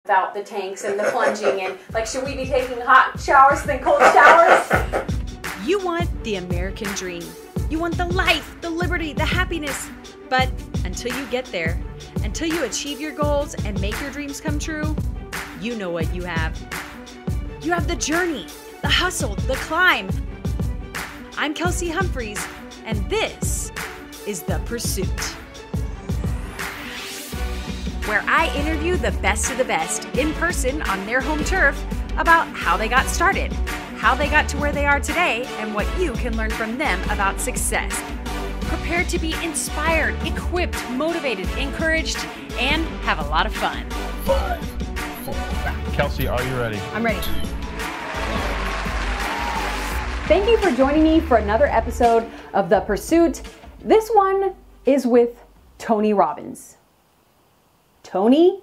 About the tanks and the plunging and like, should we be taking hot showers than cold showers? You want the American dream. You want the life, the liberty, the happiness. But until you get there, until you achieve your goals and make your dreams come true, you know what you have. You have the journey, the hustle, the climb. I'm Kelsey Humphreys, and this is The Pursuit, where I interview the best of the best in person on their home turf about how they got started, how they got to where they are today, and what you can learn from them about success. Prepare to be inspired, equipped, motivated, encouraged, and have a lot of fun. 5, 4. Kelsey, are you ready? I'm ready. Thank you for joining me for another episode of The Pursuit. This one is with Tony Robbins. Tony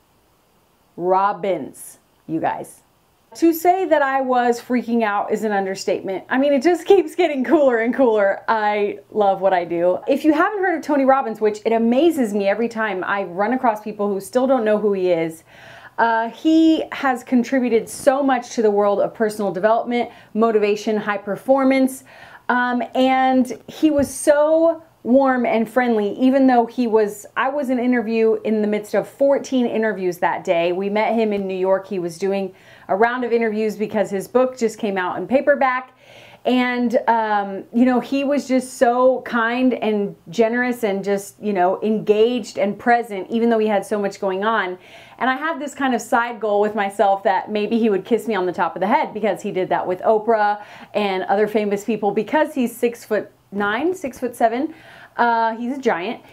Robbins, you guys. To say that I was freaking out is an understatement. I mean, it just keeps getting cooler and cooler. I love what I do. If you haven't heard of Tony Robbins, which it amazes me every time I run across people who still don't know who he is, he has contributed so much to the world of personal development, motivation, high performance, and he was so warm and friendly, even though I was an interview in the midst of 14 interviews that day. We met him in New York. He was doing a round of interviews because his book just came out in paperback. And, you know, he was just so kind and generous and just, you know, engaged and present, even though he had so much going on. And I had this kind of side goal with myself that maybe he would kiss me on the top of the head, because he did that with Oprah and other famous people, because he's 6'9", 6'7". He's a giant,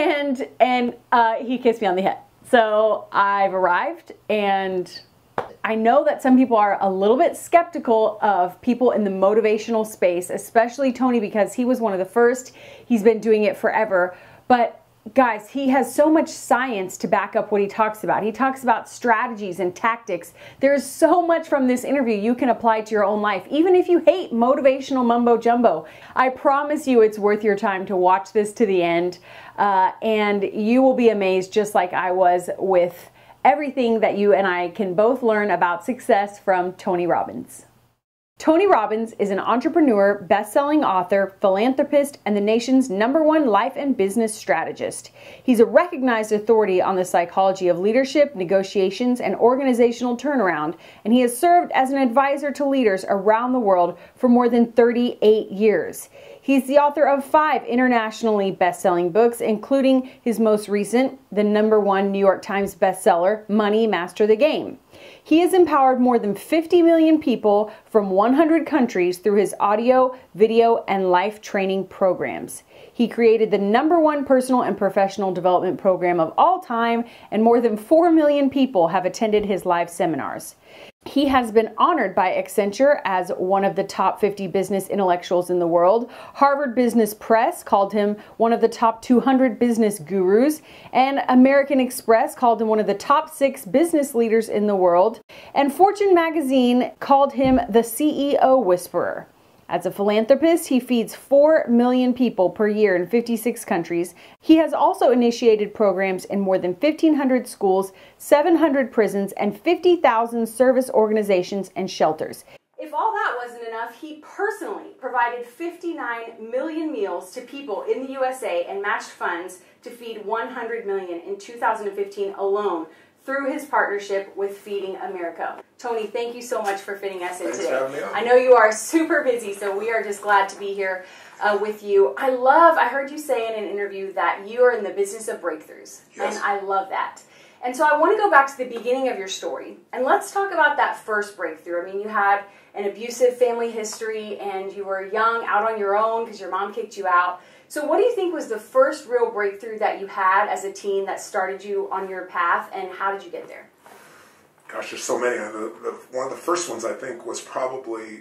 and he kissed me on the head. So I've arrived, and I know that some people are a little bit skeptical of people in the motivational space, especially Tony, because he was one of the first. He's been doing it forever. But guys, he has so much science to back up what he talks about. He talks about strategies and tactics. There's so much from this interview you can apply to your own life, even if you hate motivational mumbo jumbo. I promise you it's worth your time to watch this to the end, and you will be amazed, just like I was, with everything that you and I can both learn about success from Tony Robbins. Tony Robbins is an entrepreneur, best-selling author, philanthropist, and the nation's #1 life and business strategist. He's a recognized authority on the psychology of leadership, negotiations, and organizational turnaround, and he has served as an advisor to leaders around the world for more than 38 years. He's the author of 5 internationally best-selling books, including his most recent, the #1 New York Times bestseller, Money, Master the Game. He has empowered more than 50 million people from 100 countries through his audio, video, and life training programs. He created the #1 personal and professional development program of all time, and more than 4 million people have attended his live seminars. He has been honored by Accenture as one of the top 50 business intellectuals in the world. Harvard Business Press called him one of the top 200 business gurus, and American Express called him one of the top 6 business leaders in the world, and Fortune magazine called him the CEO Whisperer. As a philanthropist, he feeds 4 million people per year in 56 countries. He has also initiated programs in more than 1,500 schools, 700 prisons, and 50,000 service organizations and shelters. If all that wasn't enough, he personally provided 59 million meals to people in the USA and matched funds to feed 100 million in 2015 alone, through his partnership with Feeding America. Tony, thank you so much for fitting us in today. I know you are super busy, so we are just glad to be here with you. I heard you say in an interview that you are in the business of breakthroughs, yes. And I love that. And so I want to go back to the beginning of your story, and let's talk about that first breakthrough. I mean, you had an abusive family history, and you were young, out on your own because your mom kicked you out. So what do you think was the first real breakthrough that you had as a teen that started you on your path, and how did you get there? Gosh, there's so many. One of the first ones, I think, was probably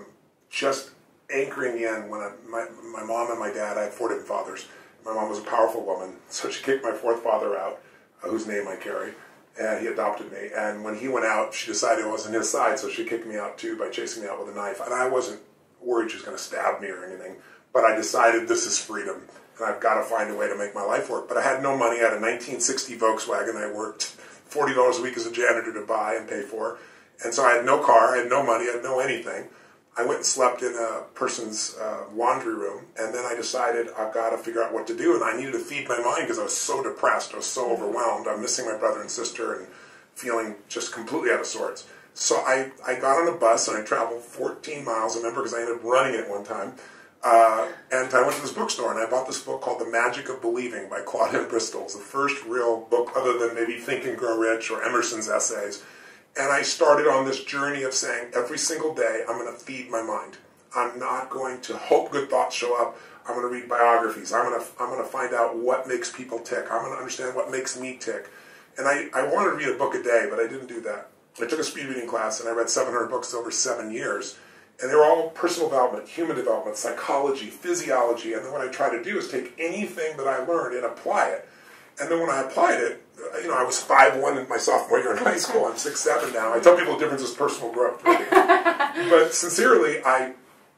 just anchoring in when my mom and my dad, I had 4 different fathers. My mom was a powerful woman, so she kicked my 4th father out, whose name I carry, and he adopted me. And when he went out, she decided I was on his side, so she kicked me out too by chasing me out with a knife. And I wasn't worried she was going to stab me or anything. But I decided this is freedom, and I've got to find a way to make my life work. But I had no money. I had a 1960 Volkswagen I worked $40 a week as a janitor to buy and pay for. And so I had no car, I had no money, I had no anything. I went and slept in a person's laundry room, and then I decided I've got to figure out what to do, and I needed to feed my mind because I was so depressed, I was so overwhelmed. I'm missing my brother and sister and feeling just completely out of sorts. So I got on a bus and I traveled 14 miles, I remember, because I ended up running it one time. And I went to this bookstore and I bought this book called The Magic of Believing by Claudia Bristol. It's the first real book other than maybe Think and Grow Rich or Emerson's essays. And I started on this journey of saying every single day I'm going to feed my mind. I'm not going to hope good thoughts show up. I'm going to read biographies. I'm going to find out what makes people tick. I'm going to understand what makes me tick. And I wanted to read a book a day, but I didn't do that. I took a speed reading class and I read 700 books over 7 years. And they were all personal development, human development, psychology, physiology. And then what I try to do is take anything that I learned and apply it. And then when I applied it, you know, I was 5'1" in my sophomore year in high school. I'm 6'7" now. I tell people the difference is personal growth. Really. But sincerely, I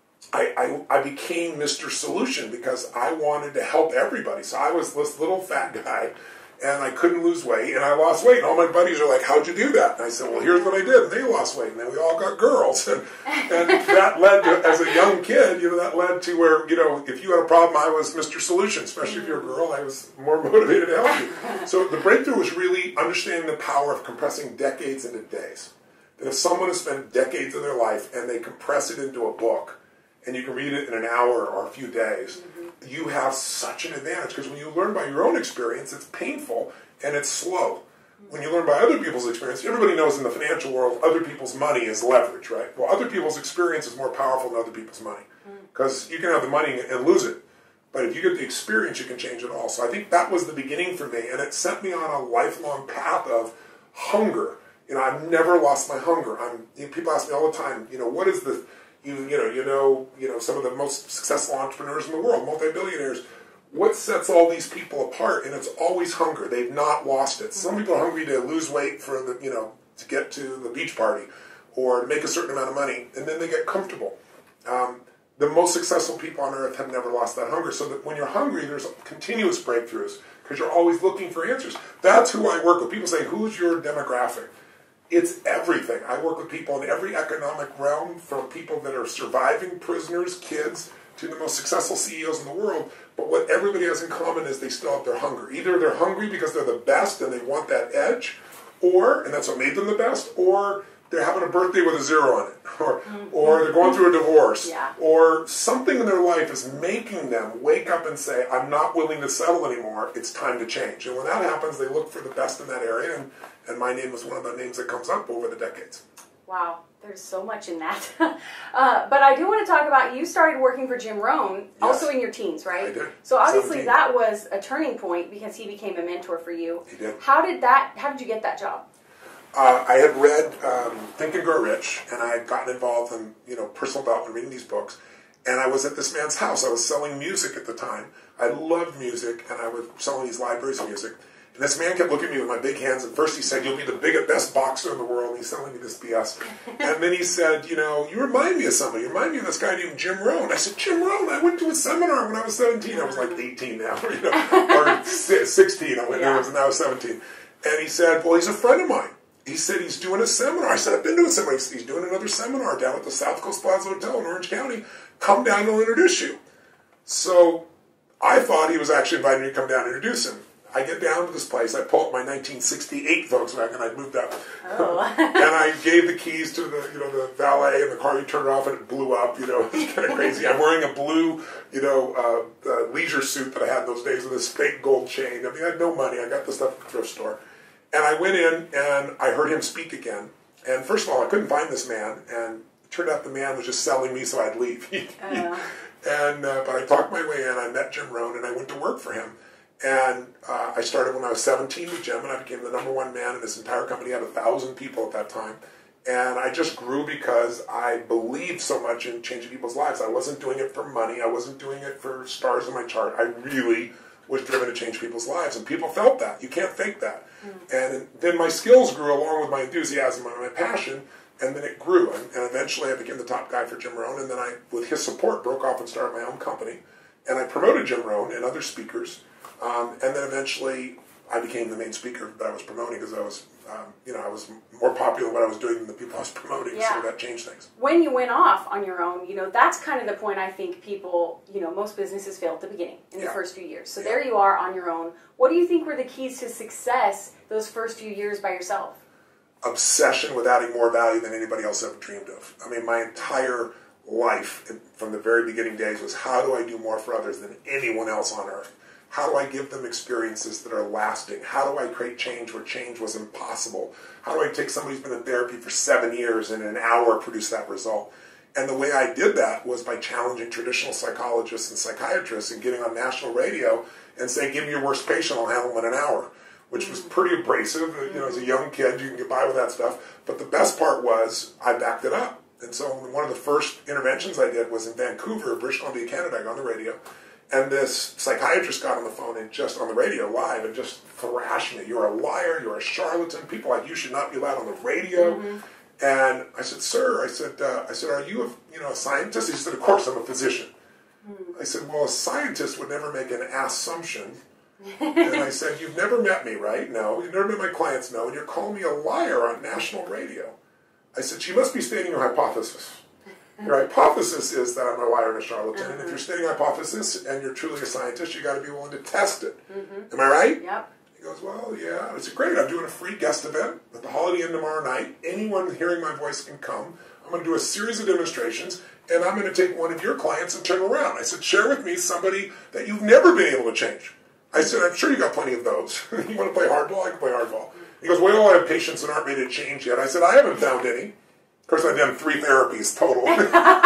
became Mr. Solution because I wanted to help everybody. So I was this little fat guy, and I couldn't lose weight, and I lost weight. And all my buddies are like, "How'd you do that?" And I said, "Well, here's what I did." And they lost weight, and then we all got girls. And that led to, as a young kid, you know, that led to where, you know, if you had a problem, I was Mr. Solution. Especially if you're a girl, I was more motivated to help you. So the breakthrough was really understanding the power of compressing decades into days. That if someone has spent decades of their life and they compress it into a book, and you can read it in an hour or a few days, you have such an advantage. Because when you learn by your own experience, it's painful and it's slow. When you learn by other people's experience, everybody knows in the financial world, other people's money is leverage, right? Well, other people's experience is more powerful than other people's money. Because you can have the money and lose it. But if you get the experience, you can change it all. So I think that was the beginning for me. And it sent me on a lifelong path of hunger. You know, I've never lost my hunger. People ask me all the time, you know, what is the... You know, some of the most successful entrepreneurs in the world, multi-billionaires. What sets all these people apart? And it's always hunger. They've not lost it. Some people are hungry to lose weight for the, you know, to get to the beach party or to make a certain amount of money, and then they get comfortable. The most successful people on earth have never lost that hunger. So that when you're hungry, there's continuous breakthroughs because you're always looking for answers. That's who I work with. People say, "Who's your demographic?" It's everything. I work with people in every economic realm, from people that are surviving prisoners, kids, to the most successful CEOs in the world. But what everybody has in common is they still have their hunger. Either they're hungry because they're the best and they want that edge, or, and that's what made them the best, or they're having a birthday with a 0 on it, or they're going through a divorce, or something in their life is making them wake up and say, "I'm not willing to settle anymore, it's time to change." And when that happens, they look for the best in that area, and my name is one of the names that comes up over the decades. Wow, there's so much in that. But I do want to talk about, you started working for Jim Rohn, also in your teens, right? I did. So obviously 17. that was a turning point because he became a mentor for you. He did. How did you get that job? I had read Think and Grow Rich, and I had gotten involved in, you know, personal development, reading these books. And I was at this man's house. I was selling music at the time. I loved music, and I was selling these libraries of music. And this man kept looking at me with my big hands. And first he said, "You'll be the best boxer in the world." And he's selling me this BS. And then he said, "You know, you remind me of somebody. You remind me of this guy named Jim Rohn." I said, "Jim Rohn? I went to a seminar when I was 17. I was like 18 now, you know, or 16. I went there, and I was 17. And he said, "Well, he's a friend of mine." He said, "He's doing a seminar." I said, "I've been doing a seminar." He said, "He's doing another seminar down at the South Coast Plaza Hotel in Orange County. Come down and I'll introduce you." So I thought he was actually inviting me to come down and introduce him. I get down to this place. I pull up my 1968 Volkswagen. I'd moved out. Oh. And I gave the keys to the valet, and the car, you turned it off and it blew up. You know, it was kind of crazy. I'm wearing a blue, leisure suit that I had those days with this fake gold chain. I mean, I had no money. I got this stuff at the thrift store. And I went in and I heard him speak again. And first of all, I couldn't find this man. And it turned out the man was just selling me so I'd leave. But I talked my way in. I met Jim Rohn and I went to work for him. And I started when I was 17 with Jim, and I became the #1 man in his entire company. He had 1,000 people at that time. And I just grew because I believed so much in changing people's lives. I wasn't doing it for money. I wasn't doing it for stars on my chart. I really was driven to change people's lives. And people felt that. You can't fake that. And then my skills grew along with my enthusiasm and my passion. And then it grew. And eventually I became the top guy for Jim Rohn. And then I, with his support, broke off and started my own company. And I promoted Jim Rohn and other speakers. And then eventually I became the main speaker that I was promoting because I was I was more popular in what I was doing than the people I was promoting, Yeah. so that changed things. When you went off on your own, that's kind of the point I think people, most businesses fail at the beginning, in the Yeah. first few years. So Yeah. there you are on your own. What do you think were the keys to success those first few years by yourself? Obsession with adding more value than anybody else ever dreamed of. I mean, my entire life from the very beginning days was, how do I do more for others than anyone else on earth? How do I give them experiences that are lasting? How do I create change where change was impossible? How do I take somebody who's been in therapy for 7 years and in an hour produce that result? And the way I did that was by challenging traditional psychologists and psychiatrists and getting on national radio and saying, give me your worst patient, I'll handle them in an hour, which was pretty abrasive. As a young kid, you can get by with that stuff. But the best part was I backed it up. And so one of the first interventions I did was in Vancouver, British Columbia, Canada. I got on the radio. And this psychiatrist got on the phone and just on the radio live and just thrashed me. You're a liar. You're a charlatan. People like you should not be allowed on the radio. And I said, sir, I said, are you a scientist? He said, of course, I'm a physician. I said, well, a scientist would never make an assumption. And I said, you've never met me, right? No. You've never met my clients? No. And you're calling me a liar on national radio. I said, you must be stating your hypothesis. Your hypothesis is that I'm a liar and a charlatan, and if you're stating a hypothesis and you're truly a scientist, you got to be willing to test it. Am I right? Yep. He goes, well, yeah. I said, great. I'm doing a free guest event at the Holiday Inn tomorrow night. Anyone hearing my voice can come. I'm going to do a series of demonstrations, and I'm going to take one of your clients and turn around. I said, share with me somebody that you've never been able to change. I said, I'm sure you got plenty of those. You want to play hardball? I can play hardball. He goes, well, I have patients that aren't ready to change yet. I said, I haven't found any. Of course, I've done 3 therapies total. But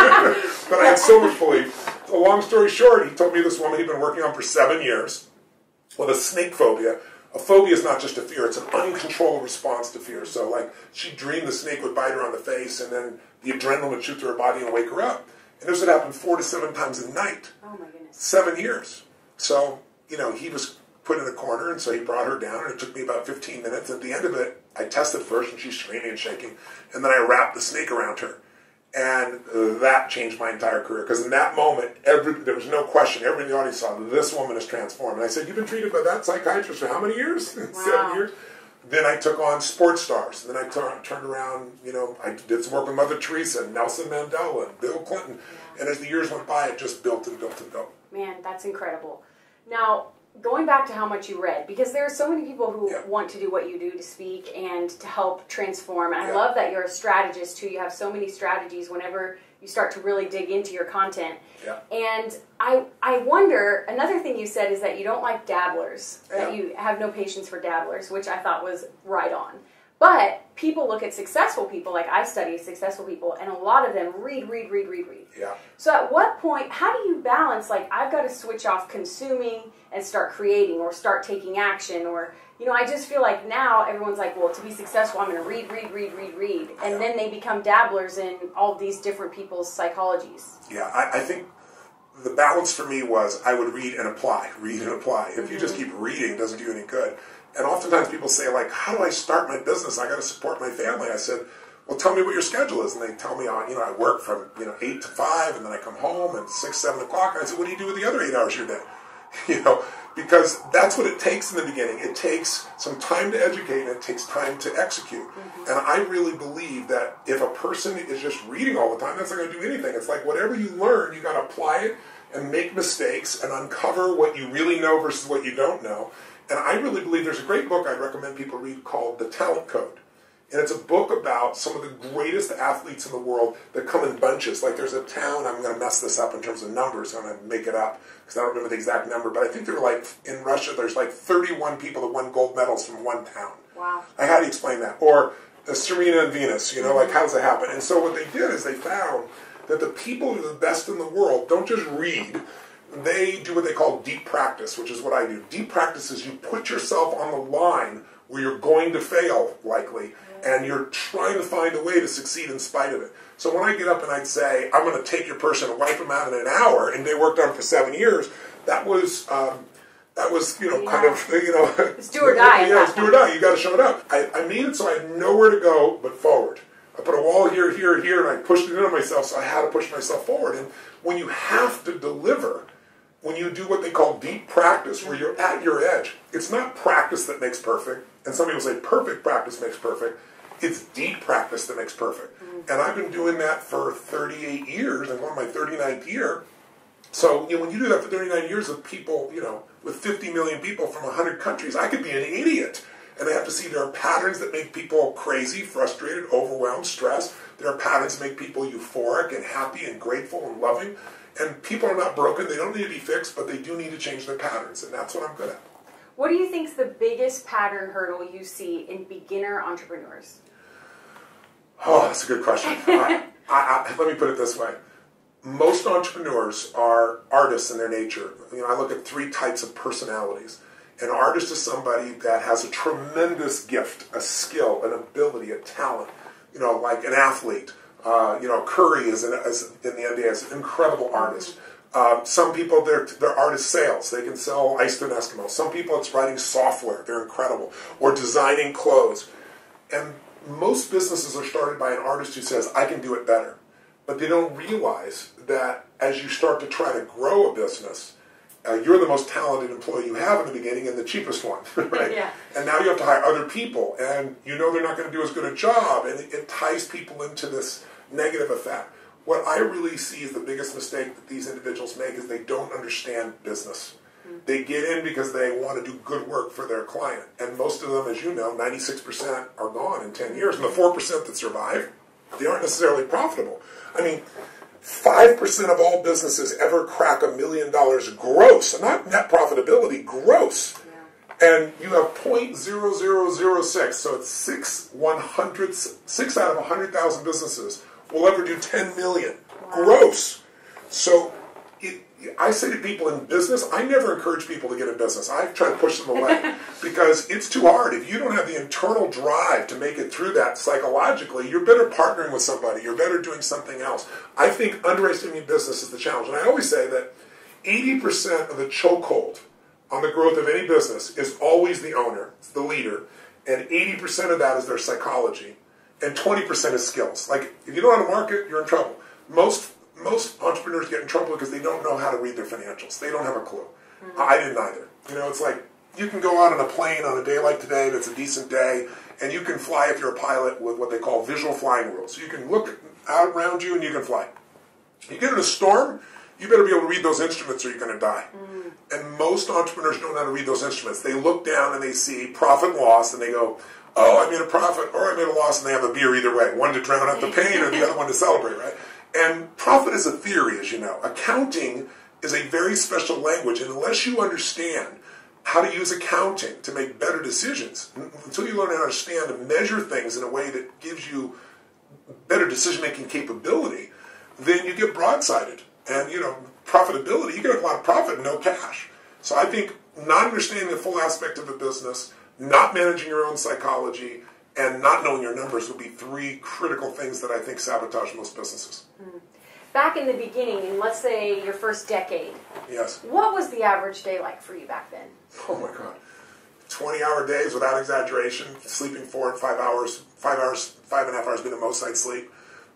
I had so much belief. So long story short, he told me this woman he'd been working on for 7 years with a snake phobia. A phobia is not just a fear, it's an uncontrolled response to fear. So, like, she dreamed the snake would bite her on the face, and then the adrenaline would shoot through her body and wake her up. And this would happen 4 to 7 times a night. Oh, my goodness. 7 years. So, he was put in a corner, and so he brought her down, and it took me about 15 minutes. At the end of it, I tested first, and she's screaming and shaking, and then I wrapped the snake around her. And that changed my entire career, because in that moment, there was no question. Everybody in the audience saw, this woman is transformed. And I said, you've been treated by that psychiatrist for how many years? Wow. 7 years. Then I took on sports stars. Then I turned around, I did some work with Mother Teresa, and Nelson Mandela, and Bill Clinton. Yeah. And as the years went by, it just built and built and built. Man, that's incredible. Now, going back to how much you read, because there are so many people who want to do what you do, to speak and to help transform. And I love that you're a strategist too. You have so many strategies whenever you start to really dig into your content. Yeah. And I wonder, another thing you said is that you don't like dabblers, or that you have no patience for dabblers, which I thought was right on. But people look at successful people, like I study successful people, and a lot of them read. Yeah. So at what point, how do you balance, like, I've got to switch off consuming and start creating, or start taking action, or, I just feel like now everyone's like, well, to be successful, I'm going to read. And then they become dabblers in all these different people's psychologies. Yeah, I think the balance for me was I would read and apply. If you just keep reading, it doesn't do you any good. And oftentimes people say, like, how do I start my business? I got to support my family. I said, well, tell me what your schedule is. And they tell me, I work from 8 to 5, and then I come home at 6, 7 o'clock. And I said, what do you do with the other 8 hours of your day? Because that's what it takes in the beginning. It takes some time to educate, and it takes time to execute. And I really believe that if a person is just reading all the time, that's not going to do anything. It's like whatever you learn, you got to apply it and make mistakes and uncover what you really know versus what you don't know. And I really believe there's a great book I'd recommend people read called The Talent Code. And it's a book about some of the greatest athletes in the world that come in bunches. Like there's a town, I'm going to mess this up in terms of numbers, I'm going to make it up because I don't remember the exact number, but I think there were like, in Russia, there's like 31 people that won gold medals from one town. Wow. Like, how do you explain that? Or Serena and Venus, like how does that happen? And so what they did is they found that the people who are the best in the world don't just read, they do what they call deep practice, which is what I do. Deep practice is you put yourself on the line where you're going to fail, likely, and you're trying to find a way to succeed in spite of it. So when I get up and I'd say, I'm going to take your person and wipe them out in an hour, and they worked on it for 7 years, that was kind of, It's do or die. Yeah, it's do or die. You got to show it up. I made it so I had nowhere to go but forward. I put a wall here, and I pushed it into myself, so I had to push myself forward. And when you have to deliver, when you do what they call deep practice, where you're at your edge, it's not practice that makes perfect. And some people say perfect practice makes perfect. It's deep practice that makes perfect. And I've been doing that for 38 years. I'm going my 39th year. So, when you do that for 39 years with people, with 50 million people from 100 countries, I could be an idiot. And they have to see there are patterns that make people crazy, frustrated, overwhelmed, stressed. There are patterns that make people euphoric and happy and grateful and loving. And people are not broken. They don't need to be fixed, but they do need to change their patterns. And that's what I'm good at. What do you think is the biggest pattern hurdle you see in beginner entrepreneurs? Oh, that's a good question. Let me put it this way. Most entrepreneurs are artists in their nature. I look at 3 types of personalities. An artist is somebody that has a tremendous gift, a skill, an ability, a talent. Like an athlete. Curry is in the NBA is an incredible artist. Some people, they're artist sales. They can sell ice to an Eskimo. Some people, it's writing software. They're incredible. Or designing clothes. And most businesses are started by an artist who says, I can do it better. But they don't realize that as you start to try to grow a business, you're the most talented employee you have in the beginning and the cheapest one, right? Yeah. And now you have to hire other people, and they're not going to do as good a job, and it ties people into this negative effect. What I really see is the biggest mistake that these individuals make is they don't understand business. They get in because they want to do good work for their client, and most of them, as you know, 96% are gone in 10 years, and the 4% that survive, they aren't necessarily profitable. 5% of all businesses ever crack $1 million gross, not net profitability, gross. Yeah. And you have 0.0006, so it's 6 out of 100,000 businesses will ever do 10 million gross. So I say to people in business, I never encourage people to get in business. I try to push them away because it's too hard. If you don't have the internal drive to make it through that psychologically, you're better partnering with somebody. You're better doing something else. I think underestimating business is the challenge. And I always say that 80% of the chokehold on the growth of any business is always the owner, it's the leader, and 80% of that is their psychology, and 20% is skills. Like, if you don't know how to market, you're in trouble. Most entrepreneurs get in trouble because they don't know how to read their financials. They don't have a clue. I didn't either. It's like you can go out on a plane on a day like today that's a decent day, and you can fly if you're a pilot with what they call visual flying rules. You can look out around you and you can fly. You get in a storm, you better be able to read those instruments or you're going to die. And most entrepreneurs don't know how to read those instruments. They look down and they see profit and loss and they go, oh, I made a profit or I made a loss, and they have a beer either way. One to drown out the pain or the other one to celebrate, right? And profit is a theory, as you know. Accounting is a very special language, and unless you understand how to use accounting to make better decisions, until you learn how to understand and measure things in a way that gives you better decision-making capability, then you get broadsided. And, profitability, you get a lot of profit and no cash. So I think not understanding the full aspect of a business, not managing your own psychology, and not knowing your numbers would be 3 critical things that I think sabotage most businesses. Back in the beginning, in let's say your first decade, yes, what was the average day like for you back then? Oh my God. 20-hour days without exaggeration, sleeping 4 and 5 hours, 5.5 hours being the most I'd sleep,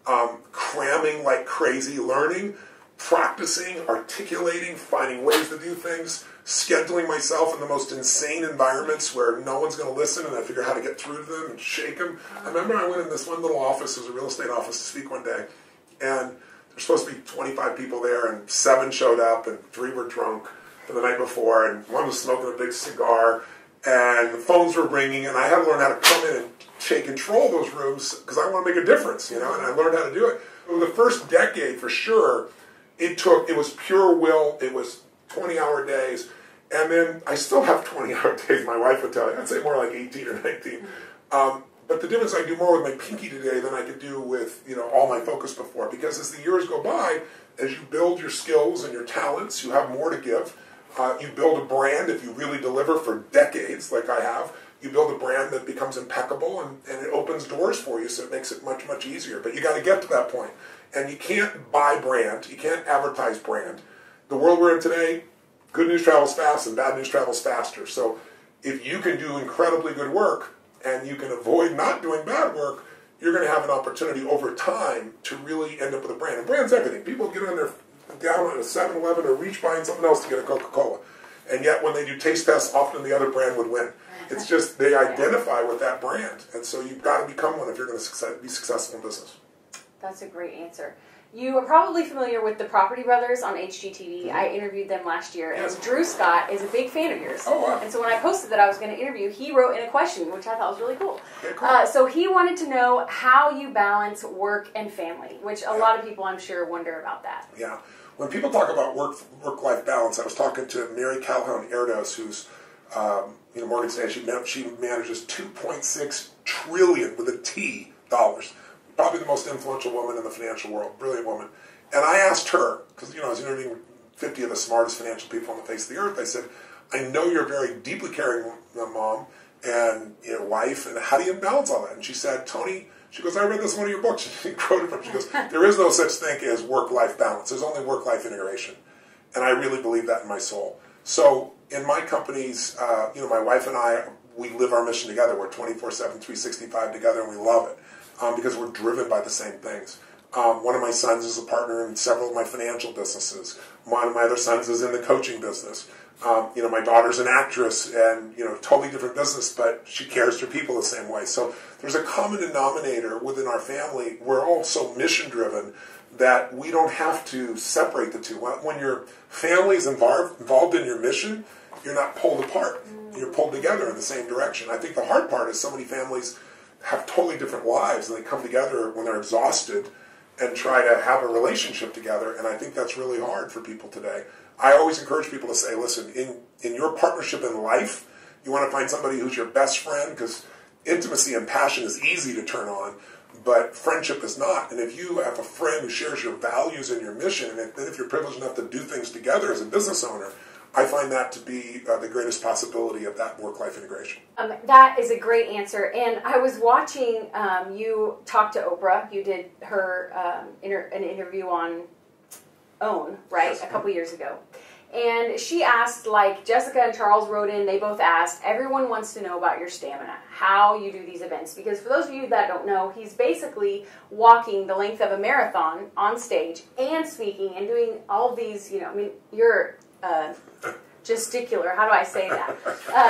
cramming like crazy, learning, practicing, articulating, finding ways to do things, scheduling myself in the most insane environments where no one's going to listen, and I figure out how to get through to them and shake them. I remember I went in this one little office, it was a real estate office, to speak one day, and there's supposed to be 25 people there, and 7 showed up, and 3 were drunk from the night before, and 1 was smoking a big cigar, and the phones were ringing, and I had to learn how to come in and take control of those rooms because I want to make a difference, and I learned how to do it. Over the first decade, for sure, it was pure will, it was 20-hour days, and then I still have 20-hour days, my wife would tell you. I'd say more like 18 or 19. But the difference, I do more with my pinky today than I could do with all my focus before. Because as the years go by, as you build your skills and your talents, you have more to give. You build a brand if you really deliver for decades, like I have. You build a brand that becomes impeccable, and it opens doors for you, so it makes it much, much easier. But you got to get to that point. And you can't buy brand. You can't advertise brand. The world we're in today, good news travels fast and bad news travels faster. So if you can do incredibly good work and you can avoid not doing bad work, you're going to have an opportunity over time to really end up with a brand. And brand's everything. People get on their down at a 7-Eleven or reach buying something else to get a Coca-Cola. And yet when they do taste tests, often the other brand would win. It's just they identify with that brand. And so you've got to become one if you're going to be successful in business. That's a great answer. You are probably familiar with the Property Brothers on HGTV. I interviewed them last year, and Drew Scott is a big fan of yours. Oh, wow. And so when I posted that I was going to interview, he wrote in a question, which I thought was really cool. Okay, cool. So he wanted to know how you balance work and family, which a lot of people, I'm sure, wonder about that. Yeah. When people talk about work-life balance, I was talking to Mary Calhoun Erdos, who's Morgan Stanley. She manages $2.6 trillion with a T dollars. Probably the most influential woman in the financial world, brilliant woman. And I asked her, because I was interviewing 50 of the smartest financial people on the face of the earth. I said, I know you're a very deeply caring mom and wife, and how do you balance all that? And she said, Tony, she goes, I read this in one of your books. She quoted from. She goes, there is no such thing as work-life balance. There's only work-life integration, and I really believe that in my soul. So in my companies, my wife and I, we live our mission together. We're 24/7, 365 together, and we love it. Because we're driven by the same things. One of my sons is a partner in several of my financial businesses. One of my other sons is in the coaching business. My daughter's an actress and, totally different business, but she cares for people the same way. So there's a common denominator within our family. We're all so mission-driven that we don't have to separate the two. When your family is involved in your mission, you're not pulled apart. You're pulled together in the same direction. I think the hard part is so many families have totally different lives, and they come together when they're exhausted and try to have a relationship together, and I think that's really hard for people today. I always encourage people to say, listen, in your partnership in life, you want to find somebody who's your best friend, because intimacy and passion is easy to turn on, but friendship is not. And if you have a friend who shares your values and your mission, and then if you're privileged enough to do things together as a business owner, I find that to be the greatest possibility of that work-life integration. That is a great answer. And I was watching you talk to Oprah. You did her an interview on OWN, right, Yes. a couple years ago. And she asked, like Jessica and Charles wrote in, they both asked, everyone wants to know about your stamina, how you do these events. Because for those of you that don't know, he's basically walking the length of a marathon on stage and speaking and doing all these, you're... gesticular. How do I say that?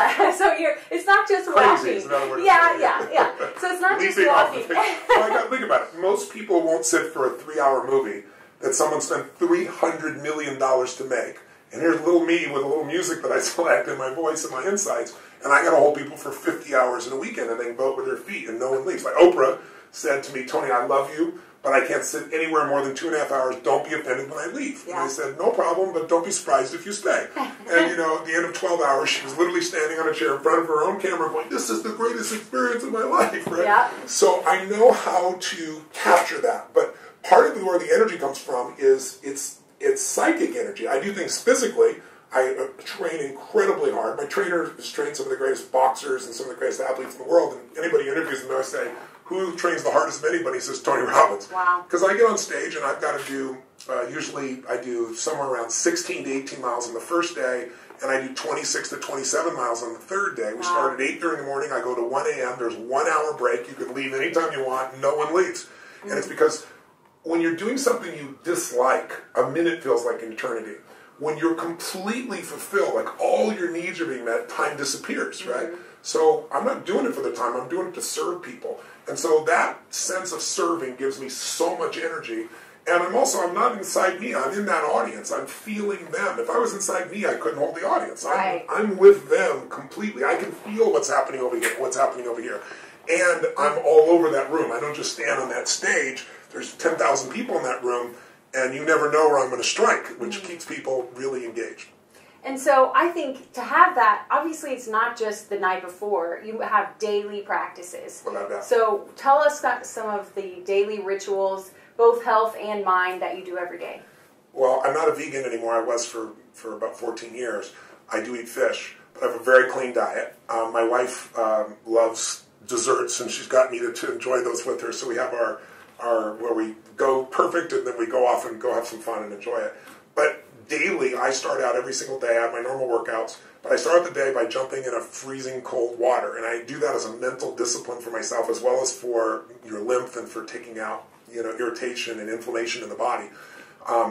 It's not just walking. Crazy is another word. Yeah. So it's not just walking. I got to think about it. Most people won't sit for a 3-hour movie that someone spent $300 million to make. And here's little me with a little music that I select and my voice and my insights. And I got to hold people for 50 hours in a weekend, and they can vote with their feet and no one leaves. Like Oprah said to me, Tony, I love you, but I can't sit anywhere more than 2.5 hours. Don't be offended when I leave. Yeah. And I said, no problem, but don't be surprised if you stay. And, at the end of 12 hours, she was literally standing on a chair in front of her own camera going, this is the greatest experience of my life, right? Yeah. So I know how to capture that. But part of where the energy comes from is it's psychic energy. I do things physically. I train incredibly hard. My trainer has trained some of the greatest boxers and some of the greatest athletes in the world. And anybody who interviews them, I say, who trains the hardest of anybody? He says, Tony Robbins. Wow. Because I get on stage and I've got to do, usually I do somewhere around 16 to 18 miles on the first day, and I do 26 to 27 miles on the third day. We start at 8:30 in the morning. I go to 1 a.m. There's 1 hour break. You can leave anytime you want. No one leaves. Mm-hmm. And it's because when you're doing something you dislike, a minute feels like an eternity. When you're completely fulfilled, like all your needs are being met, time disappears, right? Mm-hmm. So I'm not doing it for the time. I'm doing it to serve people. And so that sense of serving gives me so much energy. And I'm not inside me. I'm in that audience. I'm feeling them. If I was inside me, I couldn't hold the audience. I'm with them completely. I can feel what's happening over here, And I'm all over that room. I don't just stand on that stage. There's 10,000 people in that room, and you never know where I'm going to strike, which keeps people really engaged. And so I think to have that, obviously it's not just the night before. You have daily practices. Without doubt. So tell us some of the daily rituals, both health and mind, that you do every day. Well, I'm not a vegan anymore. I was for about 14 years. I do eat fish, but I have a very clean diet. My wife loves desserts, and she's got me to enjoy those with her. So we have our where we go perfect, and then we go off and go have some fun and enjoy it. But daily, I start out every single day. I have my normal workouts, but I start the day by jumping in a freezing cold water, and I do that as a mental discipline for myself, as well as for your lymph and for taking out irritation and inflammation in the body.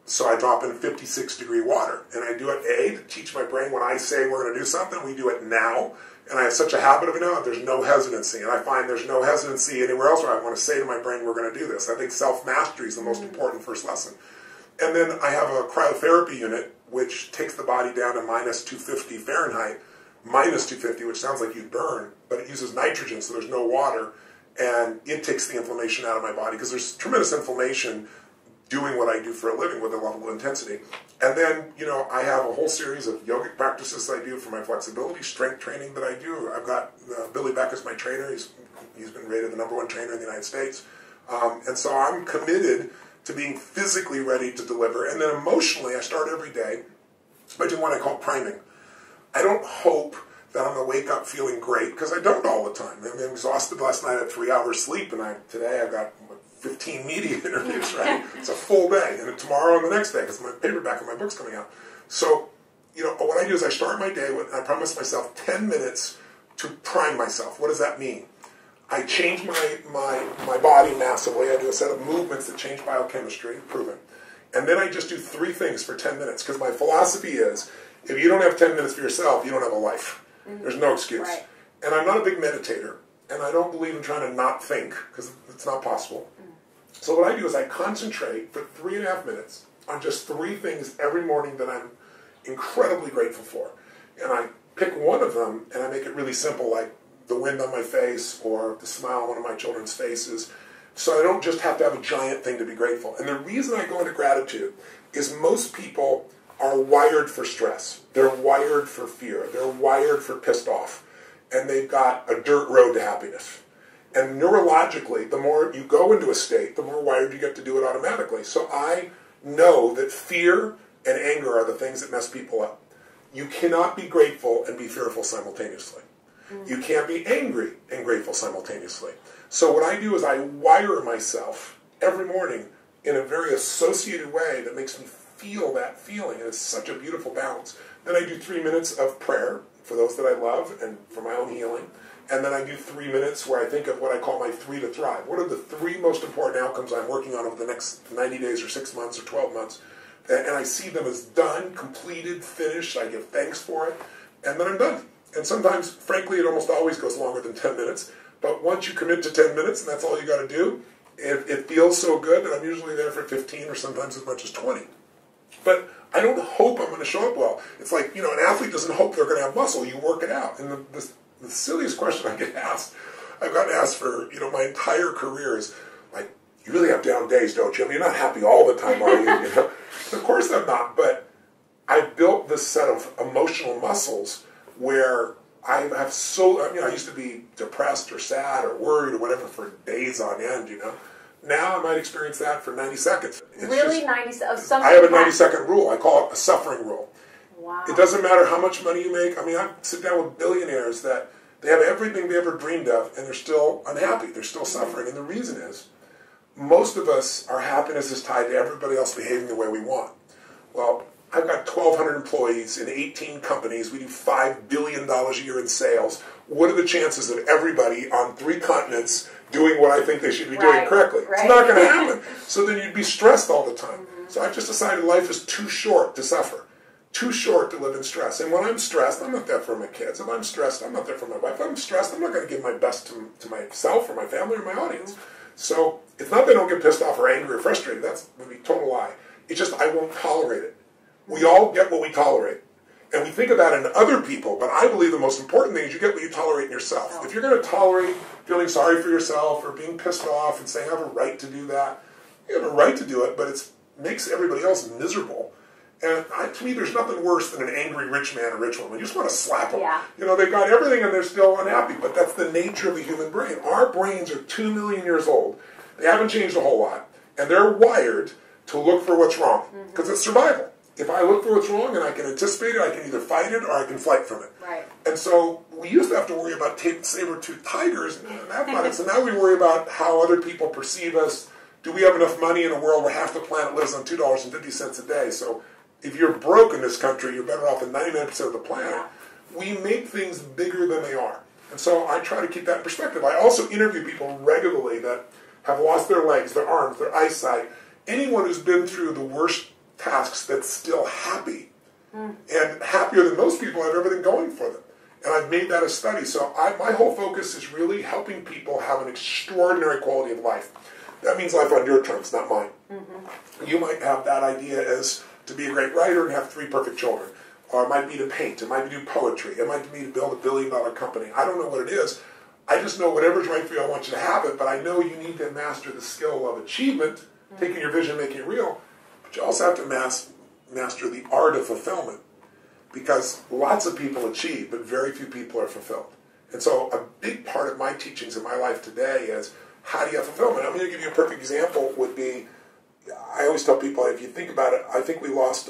So I drop in 56-degree water, and I do it, A, to teach my brain when I say we're going to do something, we do it now. And I have such a habit of it now, there's no hesitancy. And I find there's no hesitancy anywhere else where I want to say to my brain, we're going to do this. I think self-mastery is the most important first lesson. And then I have a cryotherapy unit, which takes the body down to minus 250 Fahrenheit, minus 250, which sounds like you'd burn, but it uses nitrogen, so there's no water. And it takes the inflammation out of my body, because there's tremendous inflammation doing what I do for a living with a level of intensity. And then, you know, I have a whole series of yogic practices I do for my flexibility, strength training that I do. I've got Billy Beck as my trainer. He's been rated the #1 trainer in the United States. And so I'm committed to being physically ready to deliver. And then emotionally, I start every day by doing what I call priming. I don't hope that I'm going to wake up feeling great, because I don't all the time. I mean, I'm exhausted. Last night I had 3 hours sleep, and today I've got 15 media interviews, right? It's a full day. And then tomorrow and the next day, because my paperback and my book's coming out. So, you know, what I do is I start my day with, I promise myself 10 minutes to prime myself. What does that mean? I change my body massively. I do a set of movements that change biochemistry, proven. And then I just do 3 things for 10 minutes, because my philosophy is, if you don't have 10 minutes for yourself, you don't have a life. There's no excuse. Right. And I'm not a big meditator, and I don't believe in trying to not think, because it's not possible. So what I do is I concentrate for 3.5 minutes on just 3 things every morning that I'm incredibly grateful for. And I pick one of them, and I make it really simple, like the wind on my face or the smile on one of my children's faces. So I don't just have to have a giant thing to be grateful. And the reason I go into gratitude is most people are wired for stress. They're wired for fear. They're wired for pissed off. And they've got a dirt road to happiness. And neurologically, the more you go into a state, the more wired you get to do it automatically. So I know that fear and anger are the things that mess people up. You cannot be grateful and be fearful simultaneously. You can't be angry and grateful simultaneously. So what I do is I wire myself every morning in a very associated way that makes me feel that feeling. And it's such a beautiful balance. Then I do 3 minutes of prayer for those that I love and for my own healing. And then I do 3 minutes where I think of what I call my 3 to thrive. What are the 3 most important outcomes I'm working on over the next 90 days or 6 months or 12 months? And I see them as done, completed, finished. I give thanks for it. And then I'm done. And sometimes, frankly, it almost always goes longer than 10 minutes. But once you commit to 10 minutes, and that's all you got to do, it feels so good that I'm usually there for 15 or sometimes as much as 20. But I don't hope I'm going to show up well. It's like, you know, an athlete doesn't hope they're going to have muscle. You work it out. And the silliest question I get asked, I've gotten asked for, you know, my entire career is, like, you really have down days, don't you? I mean, you're not happy all the time, are you? You know? Of course I'm not, but I've built this set of emotional muscles where I have I used to be depressed or sad or worried or whatever for days on end, you know. Now I might experience that for 90 seconds. It's really, 90 seconds? I have a 90-second rule. I call it a suffering rule. Wow. It doesn't matter how much money you make. I mean, I sit down with billionaires that they have everything they ever dreamed of, and they're still unhappy. They're still suffering. And the reason is, most of us, our happiness is tied to everybody else behaving the way we want. Well, I've got 1,200 employees in 18 companies. We do $5 billion a year in sales. What are the chances of everybody on 3 continents doing what I think they should be doing correctly? Right. It's not going to happen. So then you'd be stressed all the time. So I've just decided life is too short to suffer. Too short to live in stress. And when I'm stressed, I'm not there for my kids. If I'm stressed, I'm not there for my wife. If I'm stressed, I'm not going to give my best to myself or my family or my audience. So it's not that I don't get pissed off or angry or frustrated. That would be a total lie. It's just I won't tolerate it. We all get what we tolerate. And we think of that in other people, but I believe the most important thing is you get what you tolerate in yourself. If you're going to tolerate feeling sorry for yourself or being pissed off and saying I have a right to do that, you have a right to do it, but it makes everybody else miserable. And to me, there's nothing worse than an angry rich man or rich woman. You just want to slap them. Yeah. You know, they've got everything and they're still unhappy, but that's the nature of the human brain. Our brains are 2 million years old. They haven't changed a whole lot. And they're wired to look for what's wrong, because it's survival. If I look for what's wrong and I can anticipate it, I can either fight it or I can flight from it. Right. And so we used to have to worry about saber-toothed tigers and that about it. So now we worry about how other people perceive us. Do we have enough money in a world where half the planet lives on $2.50 a day? So if you're broke in this country, you're better off than 99% of the planet. We make things bigger than they are. And so I try to keep that in perspective. I also interview people regularly that have lost their legs, their arms, their eyesight. Anyone who's been through the worst tasks that's still happy. And happier than most people have everything going for them. And I've made that a study. So my whole focus is really helping people have an extraordinary quality of life. That means life on your terms, not mine. You might have that idea as to be a great writer and have 3 perfect children. Or it might be to paint. It might be to do poetry. It might be to build $1 billion company. I don't know what it is. I just know whatever's right for you, I want you to have it. But I know you need to master the skill of achievement, taking your vision, making it real. But you also have to master the art of fulfillment, because lots of people achieve, but very few people are fulfilled. And so a big part of my teachings in my life today is, how do you have fulfillment? I'm going to give you a perfect example would be, I always tell people, if you think about it, I think we lost,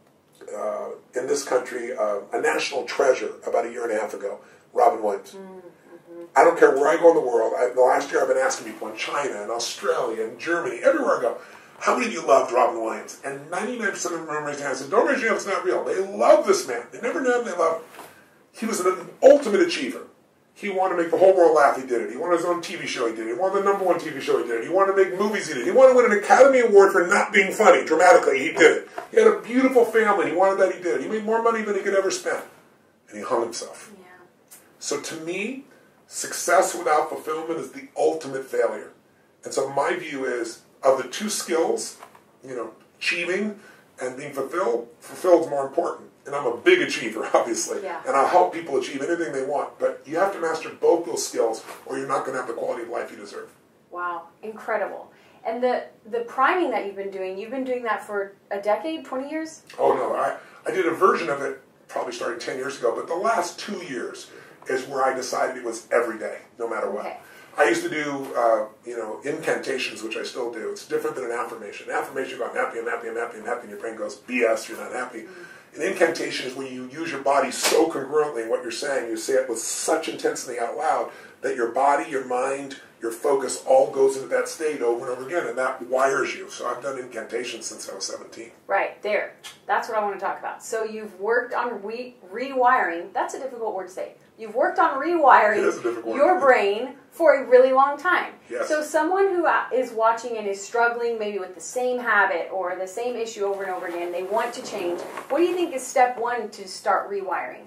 in this country, a national treasure about 1.5 years ago, Robin Williams. I don't care where I go in the world. The last year I've been asking people in China and Australia and Germany, everywhere I go, how many of you loved Robin Williams? And 99% of them raised their hands and said, don't raise your hand, it's not real. They love this man. They never knew him, they love him. He was an ultimate achiever. He wanted to make the whole world laugh, he did it. He wanted his own TV show, he did it. He wanted the #1 TV show, he did it. He wanted to make movies, he did it. He wanted to win an Academy Award for not being funny, dramatically, he did it. He had a beautiful family, he wanted that, he did it. He made more money than he could ever spend. And he hung himself. Yeah. So to me, success without fulfillment is the ultimate failure. And so my view is, of the 2 skills, achieving and being fulfilled is more important. And I'm a big achiever, obviously. Yeah. And I'll help people achieve anything they want. But you have to master both those skills, or you're not going to have the quality of life you deserve. Wow, incredible. And the priming that you've been doing that for a decade, 20 years? Oh, no. I did a version of it probably starting 10 years ago. But the last 2 years is where I decided it was every day, no matter what. Okay. I used to do, incantations, which I still do. It's different than an affirmation. An affirmation, you go, I'm happy, I'm happy, I'm happy, I'm happy, and your brain goes, BS, you're not happy. An incantation is when you use your body so congruently in what you're saying, you say it with such intensity out loud, that your body, your mind, your focus all goes into that state over and over again, and that wires you. So I've done incantations since I was 17. Right, there. That's what I want to talk about. So you've worked on rewiring. That's a difficult word to say. You've worked on rewiring your brain for a really long time. Yes. So someone who is watching and is struggling maybe with the same habit or the same issue over and over again, they want to change. What do you think is step 1 to start rewiring?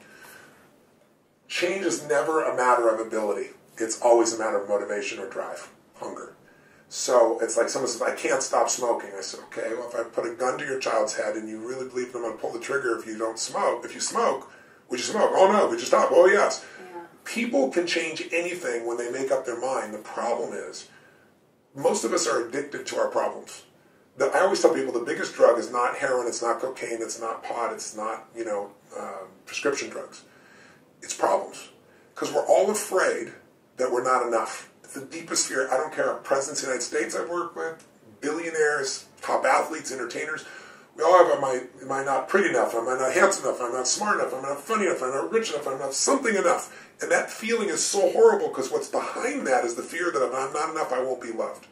Change is never a matter of ability. It's always a matter of motivation or drive, hunger. So it's like someone says, I can't stop smoking. I said, okay, well, if I put a gun to your child's head and you really believe I'm going to pull the trigger if you don't smoke, if you smoke, would you smoke? Oh, no. Would you stop? Oh, yes. Yeah. People can change anything when they make up their mind. The problem is, most of us are addicted to our problems. I always tell people the biggest drug is not heroin, it's not cocaine, it's not pot, it's not, prescription drugs. It's problems. Because we're all afraid that we're not enough. It's the deepest fear. I don't care if presidents of the United States I've worked with, billionaires, top athletes, entertainers. We all have, am I not pretty enough? Am I not handsome enough? Am I not smart enough? Am I not funny enough? Am I not rich enough? Am I not something enough? And that feeling is so horrible because what's behind that is the fear that if I'm not enough, I won't be loved.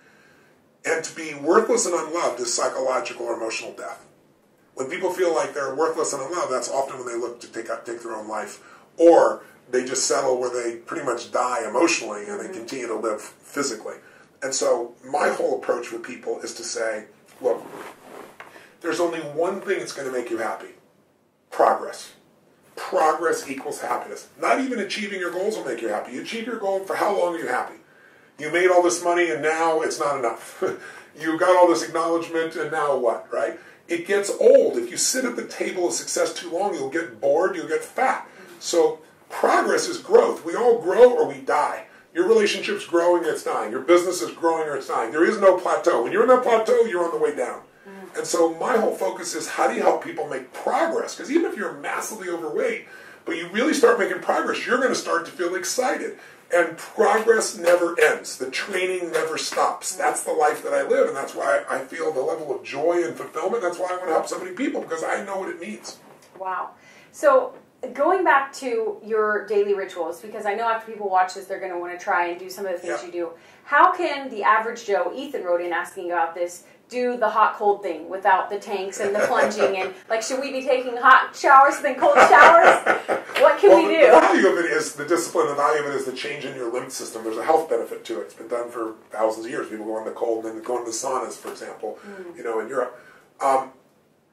And to be worthless and unloved is psychological or emotional death. When people feel like they're worthless and unloved, that's often when they look to take their own life. Or they just settle where they pretty much die emotionally and they continue to live physically. And so my whole approach with people is to say, look, there's only one thing that's going to make you happy. Progress. Progress equals happiness. Not even achieving your goals will make you happy. You achieve your goal, for how long are you happy? You made all this money and now it's not enough. You got all this acknowledgement and now what, right? It gets old. If you sit at the table of success too long, you'll get bored, you'll get fat. So progress is growth. We all grow or we die. Your relationship's growing or it's dying. Your business is growing or it's dying. There is no plateau. When you're in that plateau, you're on the way down. And so my whole focus is how do you help people make progress? Because even if you're massively overweight, but you really start making progress, you're going to start to feel excited. And progress never ends. The training never stops. That's the life that I live, and that's why I feel the level of joy and fulfillment. That's why I want to help so many people, because I know what it means. Wow. So going back to your daily rituals, because I know after people watch this, they're going to want to try and do some of the things you do. How can the average Joe, Ethan wrote in asking about this, do the hot-cold thing without the tanks and the plunging? And, like, should we be taking hot showers than cold showers? What can we do? The value of it is the discipline. The value of it is the change in your lymph system. There's a health benefit to it. It's been done for thousands of years. People go in the cold and then go into the saunas, for example, in Europe.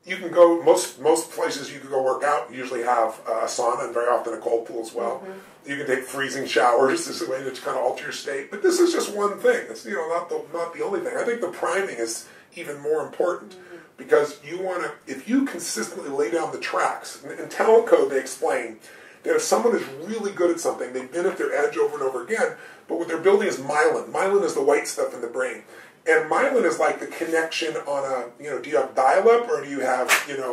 you can go, most places you can go work out usually have a sauna and very often a cold pool as well. Mm-hmm. You can take freezing showers. This is a way to kind of alter your state. But this is just one thing. It's, you know, not the only thing. I think the priming is even more important, mm-hmm. because you want to, if you consistently lay down the tracks, in talent code they explain that if someone is really good at something, they've been at their edge over and over again, but what they're building is myelin. Myelin is the white stuff in the brain. And myelin is like the connection on a, you know, do you have dial-up or do you have,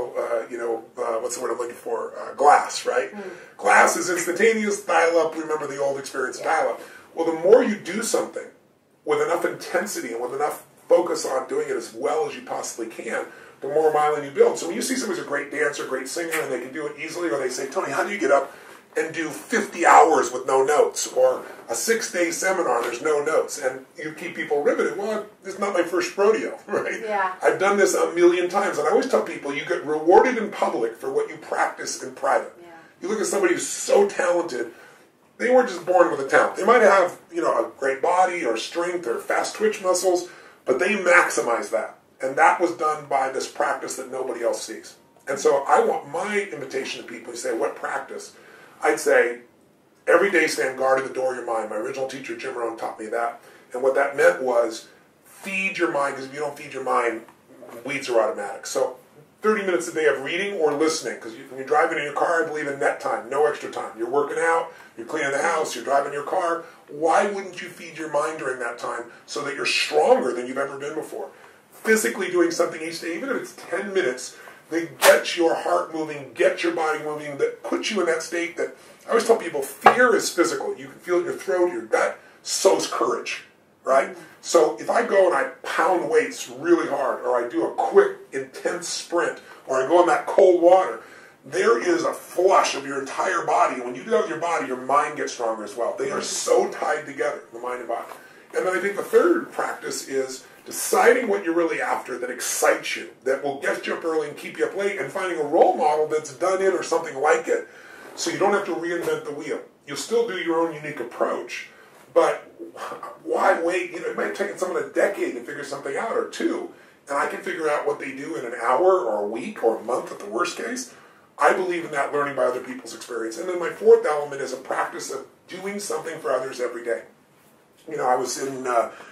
what's the word I'm looking for? Glass, right? Mm. Glass is instantaneous, dial-up, remember the old experience of dial-up. Well, the more you do something with enough intensity and with enough focus on doing it as well as you possibly can, the more myelin you build. So when you see somebody's a great dancer, great singer, and they can do it easily, or they say, Tony, how do you get up and do 50 hours with no notes, or a 6-day seminar, there's no notes, and you keep people riveted? Well, it's not my first rodeo, right? Yeah. I've done this a million times, and I always tell people, you get rewarded in public for what you practice in private. Yeah. You look at somebody who's so talented, they weren't just born with a talent. They might have, you know, a great body, or strength, or fast twitch muscles, but they maximize that. And that was done by this practice that nobody else sees. And so I want my invitation to people who say, what practice? I'd say, every day stand guard at the door of your mind. My original teacher, Jim Rohn, taught me that. And what that meant was, feed your mind, because if you don't feed your mind, weeds are automatic. So 30 minutes a day of reading or listening, because when you're driving in your car, I believe in net time, no extra time. You're working out, you're cleaning the house, you're driving your car. Why wouldn't you feed your mind during that time so that you're stronger than you've ever been before? Physically doing something each day, even if it's 10 minutes, that gets your heart moving, gets your body moving, that puts you in that state that, I always tell people, fear is physical. You can feel it in your throat, your gut, so's courage, right? Mm-hmm. So if I go and I pound weights really hard, or I do a quick, intense sprint, or I go in that cold water, there is a flush of your entire body. When you do that with your body, your mind gets stronger as well. They are so tied together, the mind and body. And then I think the third practice is deciding what you're really after that excites you, that will get you up early and keep you up late, and finding a role model that's done it or something like it, so you don't have to reinvent the wheel. You'll still do your own unique approach, but why wait? You know, it might take someone a decade to figure something out, or two, and I can figure out what they do in an hour or a week or a month at the worst case. I believe in that learning by other people's experience. And then my fourth element is a practice of doing something for others every day. You know, I was in